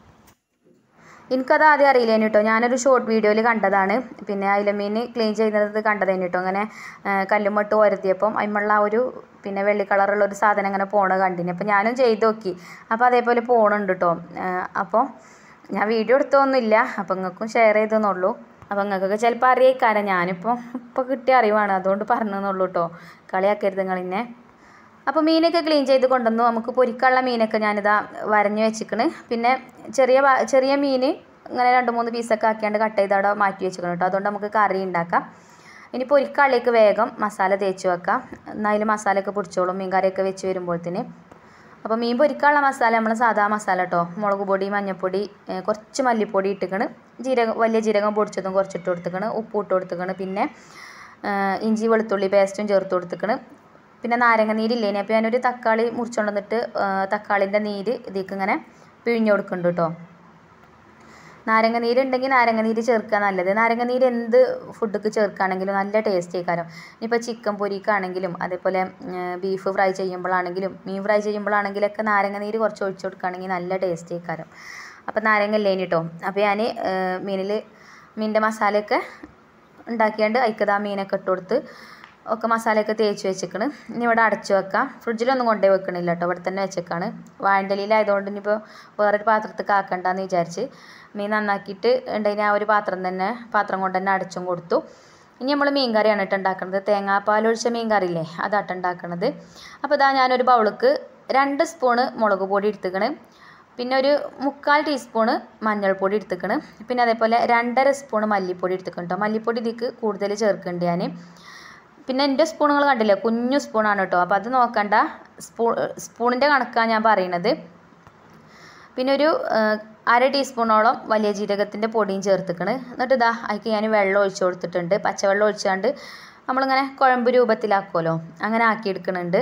എനിക്കത് ആദ്യം അറിയില്ലേനു കേട്ടോ, ഞാനൊരു ഷോർട്ട് വീഡിയോയിൽ കണ്ടതാണ്. പിന്നെ അയിലമീൻ ക്ലീൻ ചെയ്യുന്നത് കണ്ടതേനു കേട്ടോ. അങ്ങനെ കല്ലുമ്മട്ട് ഒരത്തിയപ്പം അതിമുള്ള ഒരു പിന്നെ വെള്ളി കളറുള്ള ഒരു സാധനം ഇങ്ങനെ പോണത് കണ്ടിന്. അപ്പോൾ ഞാനും ചെയ്ത് നോക്കി. അപ്പോൾ അതേപോലെ പോണുണ്ട് കേട്ടോ. അപ്പോൾ ഞാൻ വീഡിയോ എടുത്തൊന്നുമില്ല, അപ്പോൾ നിങ്ങൾക്കും ഷെയർ ചെയ്തെന്നുള്ളൂ. അപ്പോൾ നിങ്ങൾക്കൊക്കെ ചിലപ്പോൾ അറിയിക്കാരം, ഇപ്പോൾ കിട്ടിയ അറിവാണ്, അതുകൊണ്ട് പറഞ്ഞെന്നുള്ളൂ കേട്ടോ. കളിയാക്കരുത് നിങ്ങളിന്നെ. അപ്പോൾ മീനൊക്കെ ക്ലീൻ ചെയ്ത് കൊണ്ടുവന്നു. നമുക്ക് പൊരിക്കാനുള്ള മീനൊക്കെ ഞാനിതാ വരഞ്ഞ് വെച്ചിക്കണ്. പിന്നെ ചെറിയ മീൻ ഇങ്ങനെ 2-3 പീസൊക്കെ ആക്കിയാണ്ട് കട്ട് ചെയ്ത് അവിടെ മാറ്റി വെച്ചിക്കണം കേട്ടോ. അതുകൊണ്ട് നമുക്ക് കറി ഉണ്ടാക്കാം. ഇനി പൊരിക്കാളിലേക്ക് വേഗം മസാല തേച്ച് വെക്കാം. എന്നാലും മസാലയൊക്കെ പിടിച്ചോളും മീൻ കറിയൊക്കെ വെച്ച് വരുമ്പോഴത്തേന്. അപ്പോൾ മീൻ പൊരിക്കാനുള്ള മസാല നമ്മൾ സാധാ മസാല കേട്ടോ. മുളക് പൊടി, മഞ്ഞൾപ്പൊടി, കുറച്ച് മല്ലിപ്പൊടി ഇട്ടിക്കണ്, വലിയ ജീരകം പൊടിച്ചതും കുറച്ചിട്ട് കൊടുത്തിക്കണ്, ഉപ്പ് ഇട്ട് കൊടുത്തിക്കണ്, പിന്നെ ഇഞ്ചി വെളുത്തുള്ളി പേസ്റ്റും ചേർത്ത് കൊടുത്തിക്കണ്. പിന്നെ നാരങ്ങ നീരില്ലേനെ, അപ്പോൾ ഞാനൊരു തക്കാളി മുറിച്ചുകൊണ്ട് വന്നിട്ട് തക്കാളിൻ്റെ നീര് ഇതിലേക്ക് ഇങ്ങനെ പിഴിഞ്ഞ് കൊടുക്കുന്നുണ്ട് കേട്ടോ. നാരങ്ങ നീരുണ്ടെങ്കിൽ നാരങ്ങ നീര് ചേർക്കുക നല്ലത്. നാരങ്ങ നീര് എന്ത് ഫുഡൊക്കെ ചേർക്കുകയാണെങ്കിലും നല്ല ടേസ്റ്റ് ആയിക്കാരം. ഇനിയിപ്പോൾ ചിക്കൻ പൊരിക്കുകയാണെങ്കിലും അതേപോലെ ബീഫ് ഫ്രൈ ചെയ്യുമ്പോഴാണെങ്കിലും മീൻ ഫ്രൈ ചെയ്യുമ്പോഴാണെങ്കിലൊക്കെ നാരങ്ങ നീര് കുറച്ച് ഒഴിച്ച് കൊടുക്കുകയാണെങ്കിൽ നല്ല ടേസ്റ്റ് ആയിക്കാരം. അപ്പോൾ നാരങ്ങ ഇല്ലേനി കേട്ടോ. അപ്പോൾ ഞാൻ മീനിൻ്റെ മസാലയൊക്കെ ഉണ്ടാക്കിയാണ്ട് അതിക്കതാ മീനൊക്കെ ഇട്ട് കൊടുത്ത് ഒക്കെ മസാലയൊക്കെ തേച്ച് വെച്ചിക്കണ്. ഇനി ഇവിടെ അടച്ചു വെക്കാം. ഫ്രിഡ്ജിലൊന്നും കൊണ്ടുപോയി വെക്കണില്ല കേട്ടോ, ഇവിടെ തന്നെ വെച്ചേക്കാണ്. വാഴൻ്റെലിയിലായതുകൊണ്ട് ഇനിയിപ്പോൾ വേറൊരു പാത്രത്തിൽ കാക്കണ്ടെന്ന് വിചാരിച്ച് മീൻ നന്നാക്കിയിട്ട് ഉണ്ടെങ്കിൽ ആ ഒരു പാത്രം കൊണ്ട് തന്നെ അടച്ചും കൊടുത്തു. ഇനി നമ്മൾ മീൻ കറിയാണ് ഇട്ട് ഉണ്ടാക്കുന്നത്. തേങ്ങാപ്പാലൊഴിച്ച മീൻ കറിയില്ലേ, അതാട്ട് ഉണ്ടാക്കുന്നത്. അപ്പോൾ ഇതാ ഞാനൊരു ബൗൾക്ക് 2 സ്പൂണ് മുളക് പൊടി എടുത്തുക്കണ്, പിന്നെ ഒരു 3/4 ടീസ്പൂണ് മഞ്ഞൾപ്പൊടി എടുത്തുക്കണ്, പിന്നെ അതേപോലെ 2.5 സ്പൂണ് മല്ലിപ്പൊടി എടുത്തുക്കണം കേട്ടോ. മല്ലിപ്പൊടി ഇതിക്ക് കൂടുതൽ ചേർക്കുന്നുണ്ട് ഞാൻ. പിന്നെ എൻ്റെ സ്പൂണുകൾ കണ്ടില്ലേ, കുഞ്ഞു സ്പൂണാണ് കേട്ടോ. അപ്പോൾ അത് നോക്കണ്ട, സ്പൂണിൻ്റെ കണക്കാണ് ഞാൻ പറയുന്നത്. പിന്നെ ഒരു 1/2 ടീസ്പൂണോളം വലിയ ജീരകത്തിൻ്റെ പൊടിയും ചേർത്തിക്കണ്. എന്നിട്ട് ഇതാ അതിക്ക് ഞാൻ വെള്ളം ഒഴിച്ച് കൊടുത്തിട്ടുണ്ട്. പച്ചവെള്ളം ഒഴിച്ചാണ്ട് നമ്മളിങ്ങനെ കുഴമ്പ് രൂപത്തിലാക്കുമല്ലോ, അങ്ങനെ ആക്കിയെടുക്കുന്നുണ്ട്.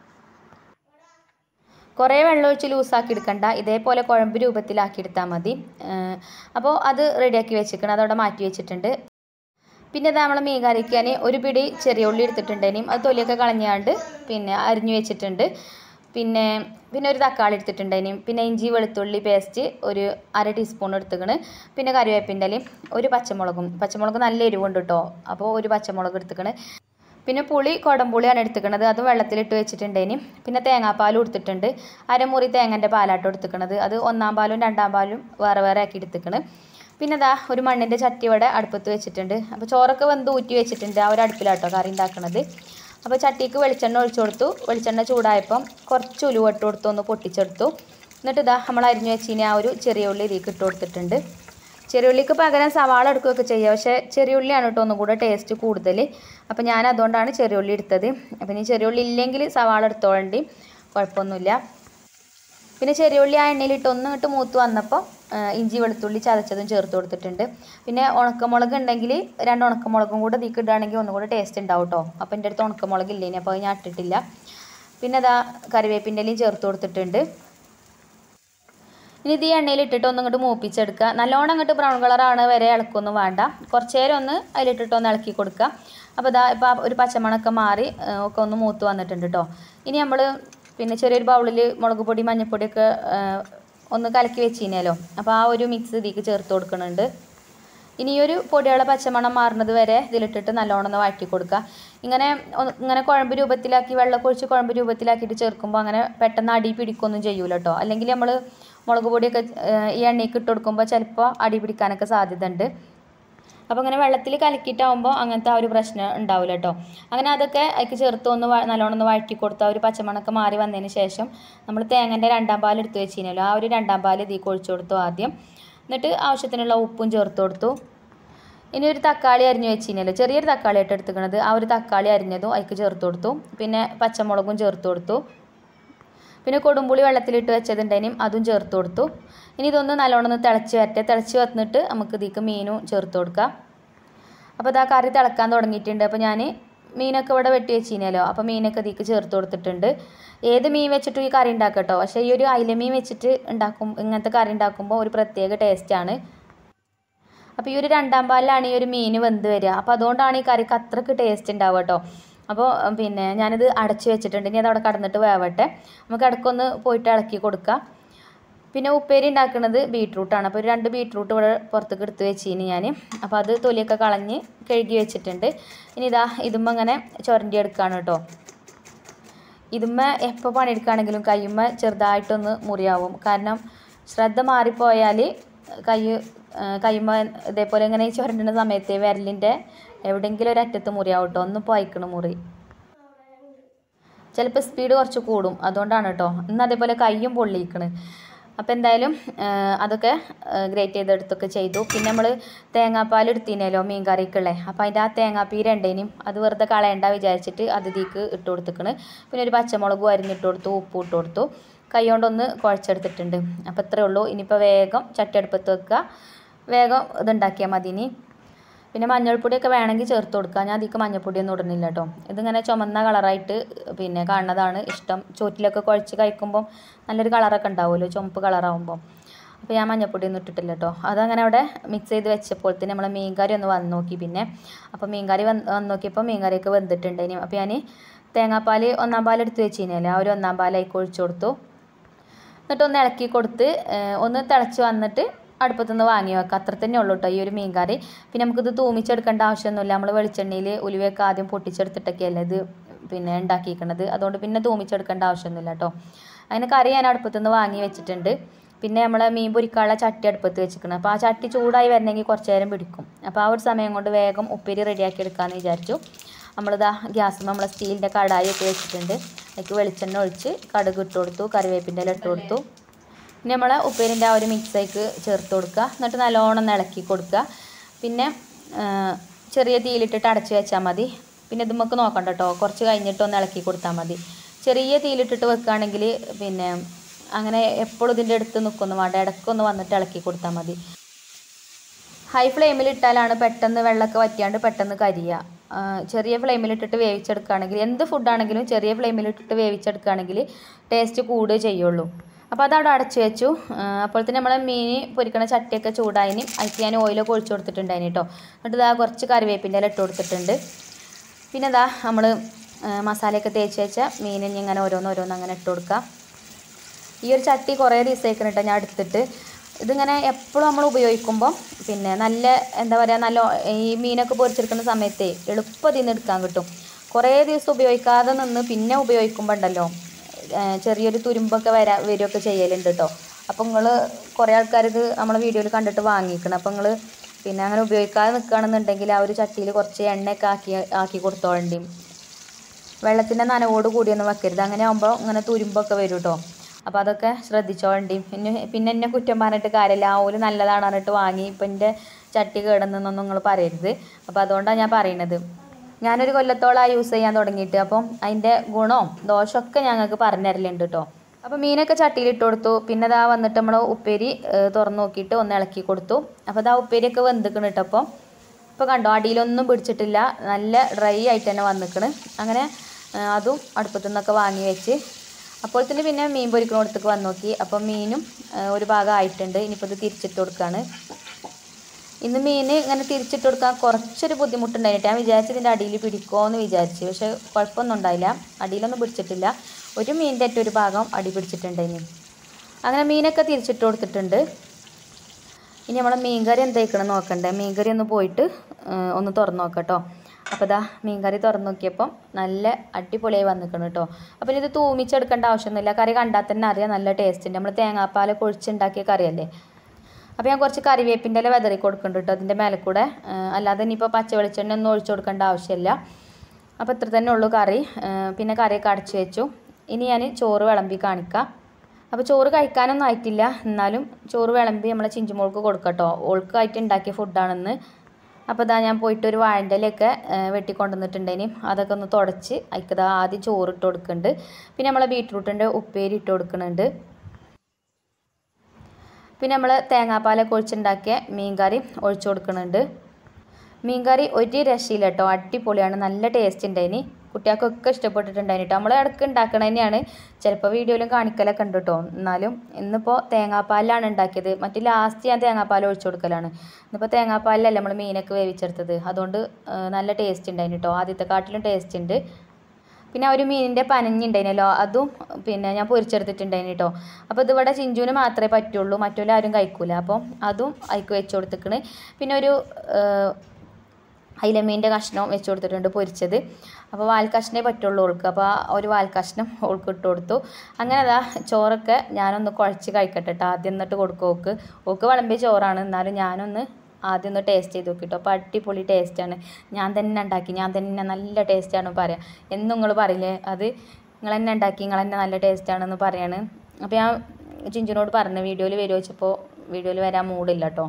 കുറേ വെള്ളം ഒഴിച്ച് ലൂസാക്കി എടുക്കണ്ട, ഇതേപോലെ കുഴമ്പ് രൂപത്തിലാക്കിയെടുത്താൽ മതി. അപ്പോൾ അത് റെഡിയാക്കി വെച്ചിക്കണം, അതവിടെ മാറ്റി വെച്ചിട്ടുണ്ട്. പിന്നെ നമ്മൾ മീൻ കറിക്കാൻ ഒരു പിടി ചെറിയ ഉള്ളി എടുത്തിട്ടുണ്ടേനും അത് തൊലിയൊക്കെ കളഞ്ഞാണ്ട് പിന്നെ അരിഞ്ഞു വെച്ചിട്ടുണ്ട്. പിന്നെ ഒരു തക്കാളി എടുത്തിട്ടുണ്ടേനും, പിന്നെ ഇഞ്ചി വെളുത്തുള്ളി പേസ്റ്റ് ഒരു 1/2 ടീസ്പൂൺ എടുത്തുക്കണ്, പിന്നെ കറിവേപ്പിൻ്റെ ഇലയും ഒരു പച്ചമുളക് നല്ല എരിവുണ്ട് കേട്ടോ. അപ്പോൾ ഒരു പച്ചമുളക് എടുത്തുക്കണ്. പിന്നെ പുളി കുടംപുളിയാണ് എടുത്തുക്കണത്, അത് വെള്ളത്തിലിട്ട് വെച്ചിട്ടുണ്ടേനും. പിന്നെ തേങ്ങാപ്പാലും എടുത്തിട്ടുണ്ട്, 1/2 മുറി തേങ്ങൻ്റെ പാലാട്ടോ എടുത്തുക്കണത്. അത് 1-ാം പാലും 2-ാം പാലും വേറെ ആക്കി എടുത്തുക്കണ്. പിന്നെ ഇതാ ഒരു മണ്ണിൻ്റെ ചട്ടി ഇവിടെ അടുപ്പത്ത് വെച്ചിട്ടുണ്ട്. അപ്പോൾ ചോറൊക്കെ വെന്ത് ഊറ്റി വെച്ചിട്ടുണ്ട്, ആ ഒരു അടുപ്പിലാട്ടോ കറി ഉണ്ടാക്കുന്നത്. അപ്പോൾ ചട്ടിക്ക് വെളിച്ചെണ്ണ ഒഴിച്ചു കൊടുത്തു. വെളിച്ചെണ്ണ ചൂടായപ്പം കുറച്ച് ഉലുവ ഇട്ട് കൊടുത്തു, ഒന്ന് പൊട്ടിച്ചെടുത്തു. എന്നിട്ട് ഇതാ നമ്മൾ അരിഞ്ഞു വെച്ചിന് ആ ഒരു ചെറിയ ഉള്ളി ഇതിലേക്ക് ഇട്ട് കൊടുത്തിട്ടുണ്ട്. ചെറിയ ഉള്ളിക്ക് പകരം സവാള എടുക്കുകയൊക്കെ ചെയ്യുക, പക്ഷേ ചെറിയ ഉള്ളിയാണ് കേട്ടോ ഒന്നും കൂടെ ടേസ്റ്റ് കൂടുതൽ. അപ്പോൾ ഞാൻ അതുകൊണ്ടാണ് ചെറിയ ഉള്ളി എടുത്തത്. അപ്പോൾ ഇനി ചെറിയ ഉള്ളി ഇല്ലെങ്കിൽ സവാള എടുത്തോളേണ്ടി, കുഴപ്പമൊന്നുമില്ല. പിന്നെ ചെറിയ ഉള്ളി ആ എണ്ണയിലിട്ട് ഒന്നിട്ട് മൂത്ത് വന്നപ്പോൾ ഇഞ്ചി വെളുത്തുള്ളി ചതച്ചതും ചേർത്ത് കൊടുത്തിട്ടുണ്ട്. പിന്നെ ഉണക്കമുളക് ഉണ്ടെങ്കിൽ 2 ഉണക്കമുളകും കൂടെ ഇതിലേക്ക് ഇടുകയാണെങ്കിൽ ഒന്നും കൂടെ ടേസ്റ്റ് ഉണ്ടാവും കേട്ടോ. അപ്പോൾ എൻ്റെ അടുത്ത് ഉണക്കമുളക് ഇല്ലേനി, അപ്പോൾ അത് ഞാൻ ഇട്ടിട്ടില്ല. പിന്നെ അതാ കറിവേപ്പിൻ്റെ ഇലയും ചേർത്ത് കൊടുത്തിട്ടുണ്ട്. ഇനി ഇത് ഈ എണ്ണയിൽ ഇട്ടിട്ട് ഒന്നും ഇങ്ങോട്ട് മൂപ്പിച്ചെടുക്കുക. നല്ലോണം അങ്ങോട്ട് ബ്രൗൺ കളറാണ് വരെ ഇളക്കൊന്നും വേണ്ട, കുറച്ച് നേരം ഒന്ന് അതിലിട്ടിട്ട് ഒന്ന് ഇളക്കി കൊടുക്കുക. അപ്പോൾ ഇതാ ഇപ്പോൾ ഒരു പച്ചമണമൊക്കെ മാറി ഒക്കെ ഒന്ന് മൂത്ത് വന്നിട്ടുണ്ട് കേട്ടോ. ഇനി നമ്മൾ പിന്നെ ചെറിയൊരു ബൗളിൽ മുളക് പൊടി മഞ്ഞൾപ്പൊടിയൊക്കെ ഒന്ന് കലക്കി വെച്ചിനല്ലോ, അപ്പോൾ ആ ഒരു മിക്സ് ഇതിലേക്ക് ചേർത്ത് കൊടുക്കുന്നുണ്ട്. ഇനിയൊരു പൊടിയുള്ള പച്ചമണം മാറുന്നത് വരെ ഇതിലിട്ടിട്ട് നല്ലോണം ഒന്ന് വഴറ്റി കൊടുക്കുക. ഇങ്ങനെ കുഴമ്പ് രൂപത്തിലാക്കി വെള്ളമൊക്കെ ഒഴിച്ച് കുഴമ്പ് രൂപത്തിലാക്കിയിട്ട് ചേർക്കുമ്പോൾ അങ്ങനെ പെട്ടെന്ന് അടി പിടിക്കൊന്നും ചെയ്യൂല കേട്ടോ. അല്ലെങ്കിൽ നമ്മൾ മുളക് പൊടിയൊക്കെ ഈ എണ്ണയ്ക്ക് ഇട്ട് കൊടുക്കുമ്പോൾ ചിലപ്പോൾ അടി പിടിക്കാനൊക്കെ സാധ്യത ഉണ്ട്. അപ്പോൾ അങ്ങനെ വെള്ളത്തിൽ കലക്കിയിട്ടാകുമ്പോൾ അങ്ങനത്തെ ആ ഒരു പ്രശ്നം ഉണ്ടാവില്ല കേട്ടോ. അങ്ങനെ അതൊക്കെ അതിലേക്ക് ചേർത്ത് നല്ലോണം ഒന്ന് വഴറ്റി കൊടുത്ത് ആ ഒരു പച്ചമണമൊക്കെ മാറി വന്നതിന് ശേഷം നമ്മൾ തേങ്ങൻ്റെ 2-ാം പാൽ എടുത്ത് വെച്ചിരുന്നല്ലോ, ആ ഒരു 2-ാം പാൽ ഇതിലേക്ക് ഒഴിച്ചു കൊടുത്തു ആദ്യം. എന്നിട്ട് ആവശ്യത്തിനുള്ള ഉപ്പും ചേർത്ത് കൊടുത്തു. ഇനി ഒരു തക്കാളി അരിഞ്ഞ് വെച്ചിനല്ലോ, ചെറിയൊരു തക്കാളി ആയിട്ട് എടുത്തുക്കണത്. ആ ഒരു തക്കാളി അരിഞ്ഞതും അതിക്ക് ചേർത്ത് കൊടുത്തു. പിന്നെ പച്ചമുളകും ചേർത്ത് കൊടുത്തു. പിന്നെ കൊടുമ്പുളി വെള്ളത്തിലിട്ട് വെച്ചതുണ്ടേനും അതും ചേർത്ത് കൊടുത്തു. ഇനി ഇതൊന്ന് നല്ലോണം ഒന്ന് തിളച്ച് വരട്ടെ. തിളച്ച് വന്നിട്ട് നമുക്ക് ഇതിക്ക് മീനും ചേർത്ത് കൊടുക്കാം. അപ്പോൾ ഇതാ കറി തിളക്കാൻ തുടങ്ങിയിട്ടുണ്ട്. അപ്പോൾ ഞാൻ മീനൊക്കെ ഇവിടെ വെട്ടി വെച്ചിനല്ലോ, അപ്പോൾ മീനൊക്കെ ഇതിക്ക് ചേർത്ത് കൊടുത്തിട്ടുണ്ട്. ഏത് മീൻ വെച്ചിട്ടും ഈ കറി ഉണ്ടാക്കട്ടോ, പക്ഷേ ഈ ഒരു അയില മീൻ വെച്ചിട്ട് ഇങ്ങനത്തെ കറി ഉണ്ടാക്കുമ്പോൾ ഒരു പ്രത്യേക ടേസ്റ്റാണ്. അപ്പോൾ ഈ ഒരു 2ാം പാലിലാണ് ഈ ഒരു മീൻ വെന്ത് വരിക. അപ്പോൾ അതുകൊണ്ടാണ് ഈ കറിക്ക് അത്രയ്ക്ക് ടേസ്റ്റ് ഉണ്ടാവുക കേട്ടോ. അപ്പോൾ പിന്നെ ഞാനിത് അടച്ച് വെച്ചിട്ടുണ്ട്. ഇനി അതവിടെ കടന്നിട്ട് വേവട്ടെ. നമുക്ക് ഇടയ്ക്കൊന്ന് പോയിട്ട് ഇളക്കി കൊടുക്കാം. പിന്നെ ഉപ്പേരി ഉണ്ടാക്കുന്നത് ബീട്രൂട്ടാണ്. അപ്പോൾ ഒരു 2 ബീട്രൂട്ട് ഇവിടെ പുറത്തേക്ക് എടുത്ത് വെച്ചിന് ഞാൻ. അപ്പോൾ അത് തൊലിയൊക്കെ കളഞ്ഞ് കഴുകി വെച്ചിട്ടുണ്ട്. ഇനി ഇതാ ഇതുമ്മ ഇങ്ങനെ ചുരണ്ടി എടുക്കുകയാണ് കേട്ടോ. ഇതുമ്മ എപ്പോൾ പണിയെടുക്കുകയാണെങ്കിലും കയ്യുമ്മ ചെറുതായിട്ടൊന്ന് മുറിയാവും. കാരണം ശ്രദ്ധ മാറിപ്പോയാൽ കയ്യുമ്മ ഇതേപോലെ ഇങ്ങനെ ചുരണ്ടുന്ന സമയത്ത് വിരലിൻ്റെ എവിടെയെങ്കിലും ഒരു അറ്റത്ത് മുറിയാവും കേട്ടോ. ഒന്ന് പോയിക്കണ മുറി ചിലപ്പോൾ സ്പീഡ് കുറച്ച് കൂടും, അതുകൊണ്ടാണ് കേട്ടോ. ഇന്ന് അതേപോലെ കയ്യും പൊള്ളിക്കണ്. അപ്പോൾ എന്തായാലും അതൊക്കെ ഗ്രേറ്റ് ചെയ്തെടുത്തൊക്കെ ചെയ്തു. പിന്നെ നമ്മൾ തേങ്ങാപ്പാൽ എടുത്തിനല്ലോ മീൻ കറിക്കുള്ളേ. അപ്പോൾ അതിൻ്റെ ആ തേങ്ങാപ്പീര ഉണ്ടേനും അത് വെറുതെ കളയണ്ട വിചാരിച്ചിട്ട് അത് ഇതിക്ക് ഇട്ട് കൊടുത്തിക്കണ്. പിന്നെ ഒരു പച്ചമുളകും അരിഞ്ഞിട്ട് കൊടുത്തു, ഉപ്പും ഇട്ട് കൊടുത്തു. കൈ കൊണ്ടൊന്ന് കുഴച്ചെടുത്തിട്ടുണ്ട്. അപ്പോൾ ഇത്രയേ ഉള്ളൂ. ഇനിയിപ്പോൾ വേഗം ചട്ടി അടുപ്പത്ത് വെക്കുക, വേഗം ഇതുണ്ടാക്കിയാൽ മതി. ഇനി പിന്നെ മഞ്ഞൾപ്പൊടിയൊക്കെ വേണമെങ്കിൽ ചേർത്ത് കൊടുക്കുക. ഞാൻ അതിക്ക് മഞ്ഞൾപ്പൊടിയൊന്നും ഇടുന്നില്ല കേട്ടോ. ഇതിങ്ങനെ ചുമന്ന കളറായിട്ട് പിന്നെ കാണുന്നതാണ് ഇഷ്ടം. ചോറ്റിലൊക്കെ കുഴച്ച് കഴിക്കുമ്പം നല്ലൊരു കളറൊക്കെ ഉണ്ടാവുമല്ലോ ചുമപ്പ് കളറാകുമ്പോൾ. അപ്പോൾ ഞാൻ മഞ്ഞൾപ്പൊടിയൊന്നും ഇട്ടിട്ടില്ല കേട്ടോ. അതങ്ങനെ അവിടെ മിക്സ് ചെയ്ത് വെച്ചപ്പോൾ തന്നെ നമ്മളെ മീൻ കറി ഒന്ന് വന്ന് നോക്കി. പിന്നെ അപ്പോൾ മീൻ കറി വന്ന് നോക്കിയപ്പോൾ മീൻ കറിയൊക്കെ വെന്തിട്ടുണ്ട്. ഇനി അപ്പോൾ ഞാൻ തേങ്ങാപ്പാൽ 1ാം പാൽ എടുത്ത് വെച്ചിരുന്നല്ലേ, ആ ഒരു 1ാം പാലായി ഒഴിച്ച് കൊടുത്തു. എന്നിട്ട് ഒന്ന് ഇളക്കി കൊടുത്ത് ഒന്ന് തിളച്ച് വന്നിട്ട് അടുപ്പത്തുനിന്ന് വാങ്ങി വെക്കുക. അത്ര തന്നെ ഉള്ളൂ കേട്ടോ ഈ ഒരു മീൻ കറി. പിന്നെ നമുക്കിത് തൂമിച്ചെടുക്കേണ്ട ആവശ്യമൊന്നുമില്ല. നമ്മൾ വെളിച്ചെണ്ണയിൽ ഉലുവയൊക്കെ ആദ്യം പൊട്ടിച്ചെടുത്തിട്ടൊക്കെയല്ലേ ഇത് പിന്നെ ഉണ്ടാക്കിയിരിക്കണത്. അതുകൊണ്ട് പിന്നെ തൂമിച്ചെടുക്കേണ്ട ആവശ്യമൊന്നുമില്ല കേട്ടോ. അങ്ങനെ കറി ഞാൻ അടുപ്പത്തുനിന്ന് വാങ്ങി വെച്ചിട്ടുണ്ട്. പിന്നെ നമ്മൾ മീൻ പൊരിക്കാനുള്ള ചട്ടി അടുപ്പത്ത് വെച്ചിരിക്കണം. അപ്പോൾ ആ ചട്ടി ചൂടായി വരണമെങ്കിൽ കുറച്ച് നേരം പിടിക്കും. അപ്പോൾ ആ ഒരു സമയം കൊണ്ട് വേഗം ഉപ്പേരി റെഡിയാക്കി എടുക്കാമെന്ന് വിചാരിച്ചു. നമ്മളിതാ ഗ്യാസിൽ നമ്മൾ സ്റ്റീലിൻ്റെ കടായി ഒക്കെ വെച്ചിട്ടുണ്ട്. അതിലേക്ക് വെളിച്ചെണ്ണ ഒഴിച്ച് കടുക് ഇട്ട് കൊടുത്തു, കറിവേപ്പിൻ്റെ ഇല ഇട്ട് കൊടുത്തു. ഇനി നമ്മൾ ഉപ്പേരിൻ്റെ ആ ഒരു മിക്സേക്ക് ചേർത്ത് കൊടുക്കുക. എന്നിട്ട് നല്ലോണം ഇളക്കി കൊടുക്കുക. പിന്നെ ചെറിയ തീയിലിട്ടിട്ട് അടച്ച് വെച്ചാൽ മതി. പിന്നെ ഇത് നമുക്ക് നോക്കണ്ട കേട്ടോ, കുറച്ച് കഴിഞ്ഞിട്ട് ഒന്ന് ഇളക്കി കൊടുത്താൽ മതി. ചെറിയ തീയിലിട്ടിട്ട് വെക്കുകയാണെങ്കിൽ പിന്നെ അങ്ങനെ എപ്പോഴും ഇതിൻ്റെ അടുത്ത് നിൽക്കൊന്നും വേണ്ട, ഇടയ്ക്കൊന്ന് വന്നിട്ട് ഇളക്കി കൊടുത്താൽ മതി. ഹൈ ഫ്ലെയിമിലിട്ടാലാണ് പെട്ടെന്ന് വെള്ളമൊക്കെ വറ്റിയാണ്ട് പെട്ടെന്ന് കരിയുക. ചെറിയ ഫ്ലെയിമിലിട്ടിട്ട് വേവിച്ചെടുക്കുകയാണെങ്കിൽ എന്ത് ഫുഡാണെങ്കിലും ചെറിയ ഫ്ലെയിമിലിട്ടിട്ട് വേവിച്ചെടുക്കുകയാണെങ്കിൽ ടേസ്റ്റ് കൂടുകയേ ചെയ്യുള്ളൂ. അപ്പോൾ അതവിടെ അടച്ച് വെച്ചു. അപ്പോൾ തന്നെ നമ്മളെ മീൻ പൊരിക്കണ ചട്ടിയൊക്കെ ചൂടായിന്. അതിന് ഞാൻ ഓയിലൊക്കെ ഒഴിച്ച് കൊടുത്തിട്ടുണ്ടായിന് കേട്ടോ. എന്നിട്ട് ഇതാ കുറച്ച് കറിവേപ്പിൻ്റെ ഇല ഇട്ട് കൊടുത്തിട്ടുണ്ട്. പിന്നെ ഇതാ നമ്മൾ മസാലയൊക്കെ തേച്ച് വെച്ച മീൻ ഇങ്ങനെ ഓരോന്നോരോന്ന് അങ്ങനെ ഇട്ട് കൊടുക്കുക. ഈ ഒരു ചട്ടി കുറേ ദിവസമായിക്കണം കേട്ടോ ഞാൻ എടുത്തിട്ട്. ഇതിങ്ങനെ എപ്പോഴും നമ്മൾ ഉപയോഗിക്കുമ്പോൾ പിന്നെ നല്ല എന്താ പറയുക, നല്ല ഈ മീനൊക്കെ പൊരിച്ചെടുക്കുന്ന സമയത്ത് എളുപ്പം ഇതിൽ നിന്ന് എടുക്കാൻ കിട്ടും. കുറേ ദിവസം ഉപയോഗിക്കാതെ നിന്ന് പിന്നെ ഉപയോഗിക്കുമ്പോൾ ഉണ്ടല്ലോ ചെറിയൊരു തുരുമ്പൊക്കെ വരികയൊക്കെ ചെയ്യലുണ്ട് കേട്ടോ. അപ്പോൾ നിങ്ങൾ കുറേ ആൾക്കാർ ഇത് നമ്മളെ വീഡിയോയിൽ കണ്ടിട്ട് വാങ്ങിക്കണം. അപ്പോൾ നിങ്ങൾ പിന്നെ അങ്ങനെ ഉപയോഗിക്കാതെ നിൽക്കുകയാണെന്നുണ്ടെങ്കിൽ ആ ഒരു ചട്ടിയിൽ കുറച്ച് എണ്ണയൊക്കെ ആക്കി കൊടുത്തോളേണ്ടി. വെള്ളത്തിൻ്റെ നനവോട് കൂടിയൊന്നും വെക്കരുത്. അങ്ങനെ ആകുമ്പോൾ ഇങ്ങനെ തുരുമ്പൊക്കെ വരും കേട്ടോ. അപ്പോൾ അതൊക്കെ ശ്രദ്ധിച്ചോളേണ്ടി. പിന്നെ എന്നെ കുറ്റം പറഞ്ഞിട്ട് കാര്യമില്ല. ആ ഒരു നല്ലതാണ് പറഞ്ഞിട്ട് വാങ്ങി ഇപ്പം എൻ്റെ ചട്ടി കേടുന്നൊന്നും നിങ്ങൾ പറയരുത്. അപ്പോൾ അതുകൊണ്ടാണ് ഞാൻ പറയുന്നത്. ഞാനൊരു കൊല്ലത്തോളം യൂസ് ചെയ്യാൻ തുടങ്ങിയിട്ട്. അപ്പം അതിൻ്റെ ഗുണവും ദോഷമൊക്കെ ഞങ്ങൾക്ക് പറഞ്ഞു തരലുണ്ട് കേട്ടോ. അപ്പോൾ മീനൊക്കെ ചട്ടിയിലിട്ട് കൊടുത്തു. പിന്നെ അതാ വന്നിട്ട് നമ്മൾ ഉപ്പേരി തുറന്ന് നോക്കിയിട്ട് ഒന്ന് ഇളക്കി കൊടുത്തു. അപ്പോൾ അതാ ഉപ്പേരിയൊക്കെ വെന്തിക്കണം കേട്ടോ. ഇപ്പോൾ കണ്ടോ അടിയിലൊന്നും പിടിച്ചിട്ടില്ല, നല്ല ഡ്രൈ ആയിട്ട് തന്നെ വന്നിക്കണ്. അങ്ങനെ അതും അടുപ്പത്തു നിന്നൊക്കെ വാങ്ങി വെച്ച് അപ്പോൾ തന്നെ പിന്നെ മീൻ പൊരിക്കണോടത്തേക്ക് വന്ന് നോക്കി. അപ്പം മീനും ഒരു ഭാഗം ആയിട്ടുണ്ട്. ഇനിയിപ്പോൾ ഇത് തിരിച്ചിട്ട് കൊടുക്കുകയാണ്. ഇന്ന് മീൻ ഇങ്ങനെ തിരിച്ചിട്ട് കൊടുക്കാൻ കുറച്ചൊരു ബുദ്ധിമുട്ടുണ്ടായിട്ട് ഞാൻ വിചാരിച്ചു ഇതിൻ്റെ അടിയിൽ പിടിക്കുമോ എന്ന് വിചാരിച്ചു. പക്ഷേ കുഴപ്പമൊന്നും ഉണ്ടായില്ല, അടിയിലൊന്നും പിടിച്ചിട്ടില്ല. ഒരു മീനിൻ്റെ ഏറ്റവും ഒരു ഭാഗം അടി പിടിച്ചിട്ടുണ്ടായിന്. അങ്ങനെ മീനൊക്കെ തിരിച്ചിട്ട് കൊടുത്തിട്ടുണ്ട്. ഇനി നമ്മളെ മീൻ കറി എന്തായിക്കണം നോക്കണ്ടേ. മീൻ കറി ഒന്ന് പോയിട്ട് ഒന്ന് തുറന്ന് നോക്കാം കേട്ടോ. അപ്പോൾ ഇതാ മീൻ കറി തുറന്ന് നോക്കിയപ്പം നല്ല അടിപൊളിയായി വന്നിക്കണം കേട്ടോ. അപ്പോൾ ഇത് തൂമിച്ചെടുക്കേണ്ട ആവശ്യമൊന്നുമില്ല. കറി കണ്ടാൽ തന്നെ അറിയാം നല്ല ടേസ്റ്റ്. നമ്മൾ തേങ്ങാപ്പാലൊക്കെ ഒഴിച്ചുണ്ടാക്കിയ കറിയല്ലേ. അപ്പോൾ ഞാൻ കുറച്ച് കറിവേപ്പിൻ്റെ ഇല വെതറി കൊടുക്കുന്നുണ്ട് കേട്ടോ അതിൻ്റെ മേലെ കൂടെ. അല്ലാതെ ഇനിയിപ്പോൾ പച്ച വെളിച്ചെണ്ണ ഒന്നും ഒഴിച്ചു കൊടുക്കേണ്ട ആവശ്യമില്ല. അപ്പോൾ ഇത്ര തന്നെ ഉള്ളൂ കറി. പിന്നെ കറിയൊക്കെ അടച്ച് വെച്ചു. ഇനി ഞാൻ ചോറ് വിളമ്പി കാണിക്കാം. അപ്പോൾ ചോറ് കഴിക്കാനൊന്നും ആയിട്ടില്ല, എന്നാലും ചോറ് വിളമ്പി നമ്മളെ ചിഞ്ചുമോൾക്ക് കൊടുക്കാം കേട്ടോ. ഓൾക്കായിട്ട് ഉണ്ടാക്കിയ ഫുഡാണെന്ന്. അപ്പോൾ ഇതാ ഞാൻ പോയിട്ട് ഒരു വാഴൻ്റെ ഇലയൊക്കെ വെട്ടിക്കൊണ്ടുവന്നിട്ടുണ്ടേനി. അതൊക്കെ ഒന്ന് തുടച്ച് അതിക്കതാ ആദ്യം ചോറ് ഇട്ട് കൊടുക്കുന്നുണ്ട്. പിന്നെ നമ്മളെ ബീട്രൂട്ടിൻ്റെ ഉപ്പേരി ഇട്ട് കൊടുക്കുന്നുണ്ട്. പിന്നെ നമ്മൾ തേങ്ങാപ്പാലൊക്കെ ഒഴിച്ചുണ്ടാക്കിയ മീൻ കറി ഒഴിച്ചു കൊടുക്കുന്നുണ്ട്. മീൻ കറി ഒരു രക്ഷയില്ല കേട്ടോ, അടിപൊളിയാണ്, നല്ല ടേസ്റ്റ് ഉണ്ടായിനി. കുട്ടികൾക്കൊക്കെ ഇഷ്ടപ്പെട്ടിട്ടുണ്ടായിന് കേട്ടോ. നമ്മൾ ഇടയ്ക്ക് ഉണ്ടാക്കണ തന്നെയാണ്, ചിലപ്പോൾ വീഡിയോയിലും കാണിക്കലൊക്കെ ഉണ്ട് കേട്ടോ. എന്നാലും ഇന്നിപ്പോൾ തേങ്ങാപ്പാലിലാണ് ഉണ്ടാക്കിയത്. മറ്റു ലാസ്റ്റ് ഞാൻ തേങ്ങാപ്പാൽ ഒഴിച്ചു കൊടുക്കലാണ്. ഇന്നിപ്പോൾ തേങ്ങാപ്പാലിലല്ല നമ്മൾ മീനൊക്കെ വേവിച്ചെടുത്തത്, അതുകൊണ്ട് നല്ല ടേസ്റ്റ് ഉണ്ടായിന് കേട്ടോ. ആദ്യത്തെ കാട്ടിലും ടേസ്റ്റ് ഉണ്ട്. പിന്നെ ഒരു മീനിൻ്റെ പനഞ്ഞുണ്ടായിരുന്നല്ലോ, അതും പിന്നെ ഞാൻ പൊരിച്ചെടുത്തിട്ടുണ്ടായിന് കേട്ടോ. അപ്പോൾ ഇതിവിടെ ചിഞ്ചുവിന് മാത്രമേ പറ്റുള്ളൂ, മറ്റുള്ള ആരും കഴിക്കൂല. അപ്പം അതും അതിക്ക് വെച്ച് കൊടുത്തിക്കണ്. പിന്നെ ഒരു അയിലമീൻ്റെ കഷ്ണവും വെച്ച് കൊടുത്തിട്ടുണ്ട് പൊരിച്ചത്. അപ്പോൾ വാൽക്കഷ്ണേ പറ്റുള്ളൂ ഓൾക്ക്. അപ്പോൾ ഒരു വാൽക്കഷ്ണം ഓൾക്ക് ഇട്ട് കൊടുത്തു. അങ്ങനെ അതാ ചോറൊക്കെ ഞാനൊന്ന് കുഴച്ച് കഴിക്കട്ടെ കേട്ടോ. ആദ്യം എന്നിട്ട് കൊടുക്കും ഓൾക്ക് വിളമ്പിയ ചോറാണ്, എന്നാലും ഞാനൊന്ന് ആദ്യം ഒന്ന് ടേസ്റ്റ് ചെയ്ത് നോക്കിട്ടോ. അപ്പോൾ അടിപൊളി ടേസ്റ്റാണ്. ഞാൻ തന്നെ ഉണ്ടാക്കി, ഞാൻ തന്നെ നല്ല ടേസ്റ്റാണ് പറയാം. എന്നും നിങ്ങൾ പറയില്ലേ അത്, നിങ്ങൾ തന്നെ ഉണ്ടാക്കി നിങ്ങൾ തന്നെ നല്ല ടേസ്റ്റാണെന്ന് പറയാണ്. അപ്പോൾ ഞാൻ ചിഞ്ചുനോട് പറഞ്ഞു വീഡിയോയിൽ വരുമോ വെച്ചപ്പോൾ വീഡിയോയിൽ വരാൻ മൂടില്ല കേട്ടോ.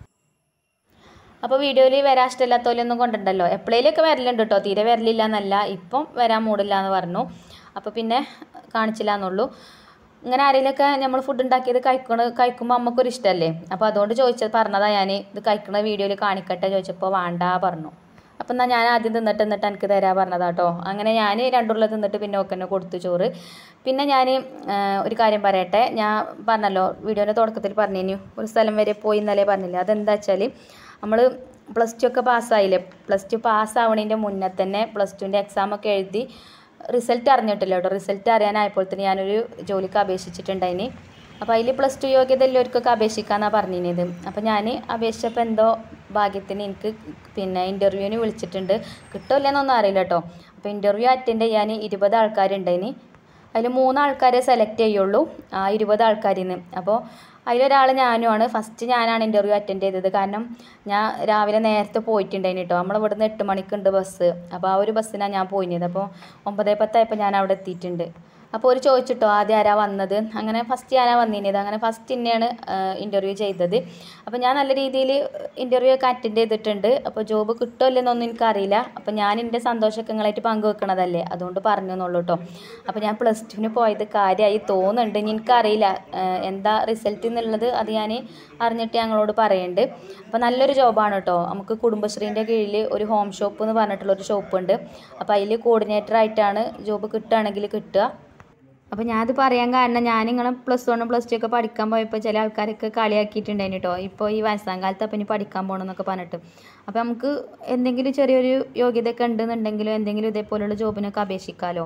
അപ്പോൾ വീഡിയോയിൽ വരാൻ ഇഷ്ടമില്ലാത്തവരൊന്നും കൊണ്ടുണ്ടല്ലോ, എപ്പോഴേലൊക്കെ വരലുണ്ട് കേട്ടോ, തീരെ വരലില്ല എന്നല്ല, ഇപ്പം വരാൻ മൂടില്ല എന്ന് പറഞ്ഞു. അപ്പോൾ പിന്നെ കാണിച്ചില്ല എന്നുള്ളൂ. ഇങ്ങനെ ആരെങ്കിലുമൊക്കെ നമ്മൾ ഫുഡ് ഉണ്ടാക്കിയത് കഴിക്കുമ്പോൾ നമുക്കൊരു ഇഷ്ടമല്ലേ. അപ്പോൾ അതുകൊണ്ട് പറഞ്ഞതാണ് ഞാൻ, ഇത് കഴിക്കുന്ന വീഡിയോയിൽ കാണിക്കട്ടെ ചോദിച്ചപ്പോൾ വേണ്ട പറഞ്ഞു. അപ്പം എന്നാൽ ഞാൻ ആദ്യം എന്നിട്ട് എനിക്ക് തരാൻ പറഞ്ഞതാട്ടോ. അങ്ങനെ ഞാൻ രണ്ടുള്ള തിന്നിട്ട് പിന്നെ ഒക്കെ തന്നെ കൊടുത്തു ചോറ്. പിന്നെ ഞാൻ ഒരു കാര്യം പറയട്ടെ, ഞാൻ പറഞ്ഞല്ലോ വീഡിയോൻ്റെ തുടക്കത്തിൽ പറഞ്ഞിരുന്നു ഒരു സ്ഥലം വരെ പോയി എന്നല്ലേ പറഞ്ഞില്ലേ. അതെന്താ വെച്ചാൽ നമ്മൾ +2 ഒക്കെ പാസ്സായില്ലേ. +2 പാസ്സാവണതിൻ്റെ മുന്നേ തന്നെ +2ൻ്റെ എക്സാമൊക്കെ എഴുതി റിസൾട്ട് അറിഞ്ഞിട്ടില്ല കേട്ടോ. റിസൾട്ട് അറിയാനായപ്പോൾ തന്നെ ഞാനൊരു ജോലിക്ക് അപേക്ഷിച്ചിട്ടുണ്ടായിന്. അപ്പോൾ അതിൽ +2 യോഗ്യത എല്ലാവർക്കൊക്കെ അപേക്ഷിക്കാമെന്നാണ് പറഞ്ഞിരുന്നത്. അപ്പോൾ ഞാൻ അപേക്ഷിച്ചപ്പോൾ എന്തോ ഭാഗ്യത്തിന് എനിക്ക് പിന്നെ ഇൻ്റർവ്യൂവിന് വിളിച്ചിട്ടുണ്ട്. കിട്ടില്ലെന്നൊന്നും അറിയില്ല കേട്ടോ. അപ്പോൾ ഇൻ്റർവ്യൂ അറ്റൻഡ് ചെയ്യാൻ 20 ആൾക്കാരുണ്ടായിന്. അതിൽ 3 ആൾക്കാരെ സെലക്ട് ചെയ്യുള്ളൂ ആ 20 ആൾക്കാരിൽ നിന്ന്. അപ്പോൾ അതിലൊരാൾ ഞാനുമാണ്. ഫസ്റ്റ് ഞാനാണ് ഇൻ്റർവ്യൂ അറ്റൻഡ് ചെയ്തത്. കാരണം ഞാൻ രാവിലെ നേരത്തെ പോയിട്ടുണ്ടായിന് കേട്ടോ. നമ്മളിവിടുന്ന് 8 മണിക്കുണ്ട് ബസ്. അപ്പോൾ ആ ഒരു ബസ്സിനാണ് ഞാൻ പോയിരുന്നത്. അപ്പോൾ 9:10 ആയപ്പോൾ ഞാൻ അവിടെ എത്തിയിട്ടുണ്ട്. അപ്പോൾ ഒരു ചോദിച്ചിട്ടോ ആദ്യം ആരാ വന്നത്, അങ്ങനെ ഫസ്റ്റ് ഞാനാ വന്നിരുന്നത്. അങ്ങനെ ഫസ്റ്റ് തന്നെയാണ് ഇൻ്റർവ്യൂ ചെയ്തത്. അപ്പോൾ ഞാൻ നല്ല രീതിയിൽ ഇൻ്റർവ്യൂ ഒക്കെ അറ്റൻഡ് ചെയ്തിട്ടുണ്ട്. അപ്പോൾ ജോബ് കിട്ടുമോ ഇല്ലെന്നൊന്നും എനിക്കറിയില്ല. അപ്പോൾ ഞാൻ എൻ്റെ സന്തോഷമൊക്കെ നിങ്ങളായിട്ട് പങ്കുവെക്കണതല്ലേ, അതുകൊണ്ട് പറഞ്ഞു എന്നുള്ളൂ കേട്ടോ. അപ്പോൾ ഞാൻ +2ന് പോയത് കാര്യമായി തോന്നുന്നുണ്ട്. എനിക്കറിയില്ല എന്താ റിസൾട്ട് എന്നുള്ളത്, അത് ഞാൻ അറിഞ്ഞിട്ട് ഞങ്ങളോട് പറയുന്നുണ്ട്. അപ്പോൾ നല്ലൊരു ജോബാണ് കേട്ടോ. നമുക്ക് കുടുംബശ്രീൻ്റെ കീഴിൽ ഒരു ഹോം ഷോപ്പ് എന്ന് പറഞ്ഞിട്ടുള്ളൊരു ഷോപ്പുണ്ട്. അപ്പോൾ അതിൽ കോർഡിനേറ്ററായിട്ടാണ് ജോബ് കിട്ടുകയാണെങ്കിൽ കിട്ടുക. അപ്പോൾ ഞാനത് പറയാൻ കാരണം ഞാനിങ്ങനെ +1 +2 ഒക്കെ പഠിക്കാൻ പോയപ്പോൾ ചില ആൾക്കാരൊക്കെ കളിയാക്കിയിട്ടുണ്ടായിരുന്നു കേട്ടോ. ഇപ്പോൾ ഈ വയസ്സാം കാലത്ത് അപ്പം ഇനി പഠിക്കാൻ പോകണമെന്നൊക്കെ പറഞ്ഞിട്ട്. അപ്പോൾ നമുക്ക് എന്തെങ്കിലും ചെറിയൊരു യോഗ്യതയൊക്കെ ഉണ്ടെന്നുണ്ടെങ്കിലും എന്തെങ്കിലും ഇതേപോലെയുള്ള ജോബിനൊക്കെ അപേക്ഷിക്കാമല്ലോ.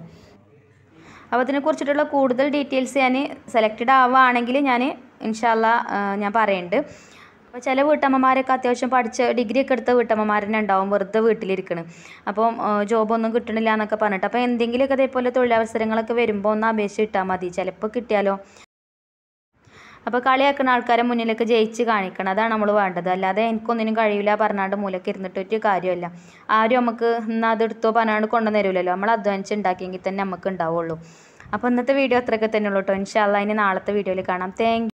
അപ്പോൾ അതിനെക്കുറിച്ചിട്ടുള്ള കൂടുതൽ ഡീറ്റെയിൽസ് ഞാൻ സെലക്റ്റഡ് ആവുകയാണെങ്കിൽ ഞാൻ ഇൻഷാ അല്ലാ ഞാൻ പറയുന്നുണ്ട്. അപ്പോൾ ചില വീട്ടമ്മമാരൊക്കെ അത്യാവശ്യം പഠിച്ച് ഡിഗ്രിയൊക്കെ എടുത്ത വീട്ടമ്മമാരന്നെ ഉണ്ടാവും വെറുതെ വീട്ടിലിരിക്കണം. അപ്പം ജോബൊന്നും കിട്ടണില്ല എന്നൊക്കെ പറഞ്ഞിട്ട്. അപ്പോൾ എന്തെങ്കിലുമൊക്കെ അതേപോലെ തൊഴിലവസരങ്ങളൊക്കെ വരുമ്പോൾ ഒന്ന് അപേക്ഷ ഇട്ടാൽ മതി, ചിലപ്പോൾ കിട്ടിയാലോ. അപ്പോൾ കളിയാക്കുന്ന ആൾക്കാരെ മുന്നിലൊക്കെ ജയിച്ച് കാണിക്കണം, അതാണ് നമ്മൾ വേണ്ടത്. അല്ലാതെ എനിക്കൊന്നിനും കഴിയില്ല പറഞ്ഞാണ്ട് മൂലക്ക് ഇരുന്നിട്ടൊരു കാര്യമില്ല. ആരും നമുക്ക് എന്നാൽ അതെടുത്തോ പറഞ്ഞാണ്ട് കൊണ്ടുവന്ന് തരില്ലല്ലോ. നമ്മൾ അധ്വാനിച്ച് ഉണ്ടാക്കിയെങ്കിൽ തന്നെ നമുക്ക് ഉണ്ടാവുള്ളൂ. അപ്പോൾ ഇന്നത്തെ വീഡിയോ അത്രയൊക്കെ തന്നെ ഉള്ളൂ കേട്ടോ. ഇൻഷാ അല്ലാ ഇനി നാളത്തെ വീഡിയോയിൽ കാണാം. Thank U.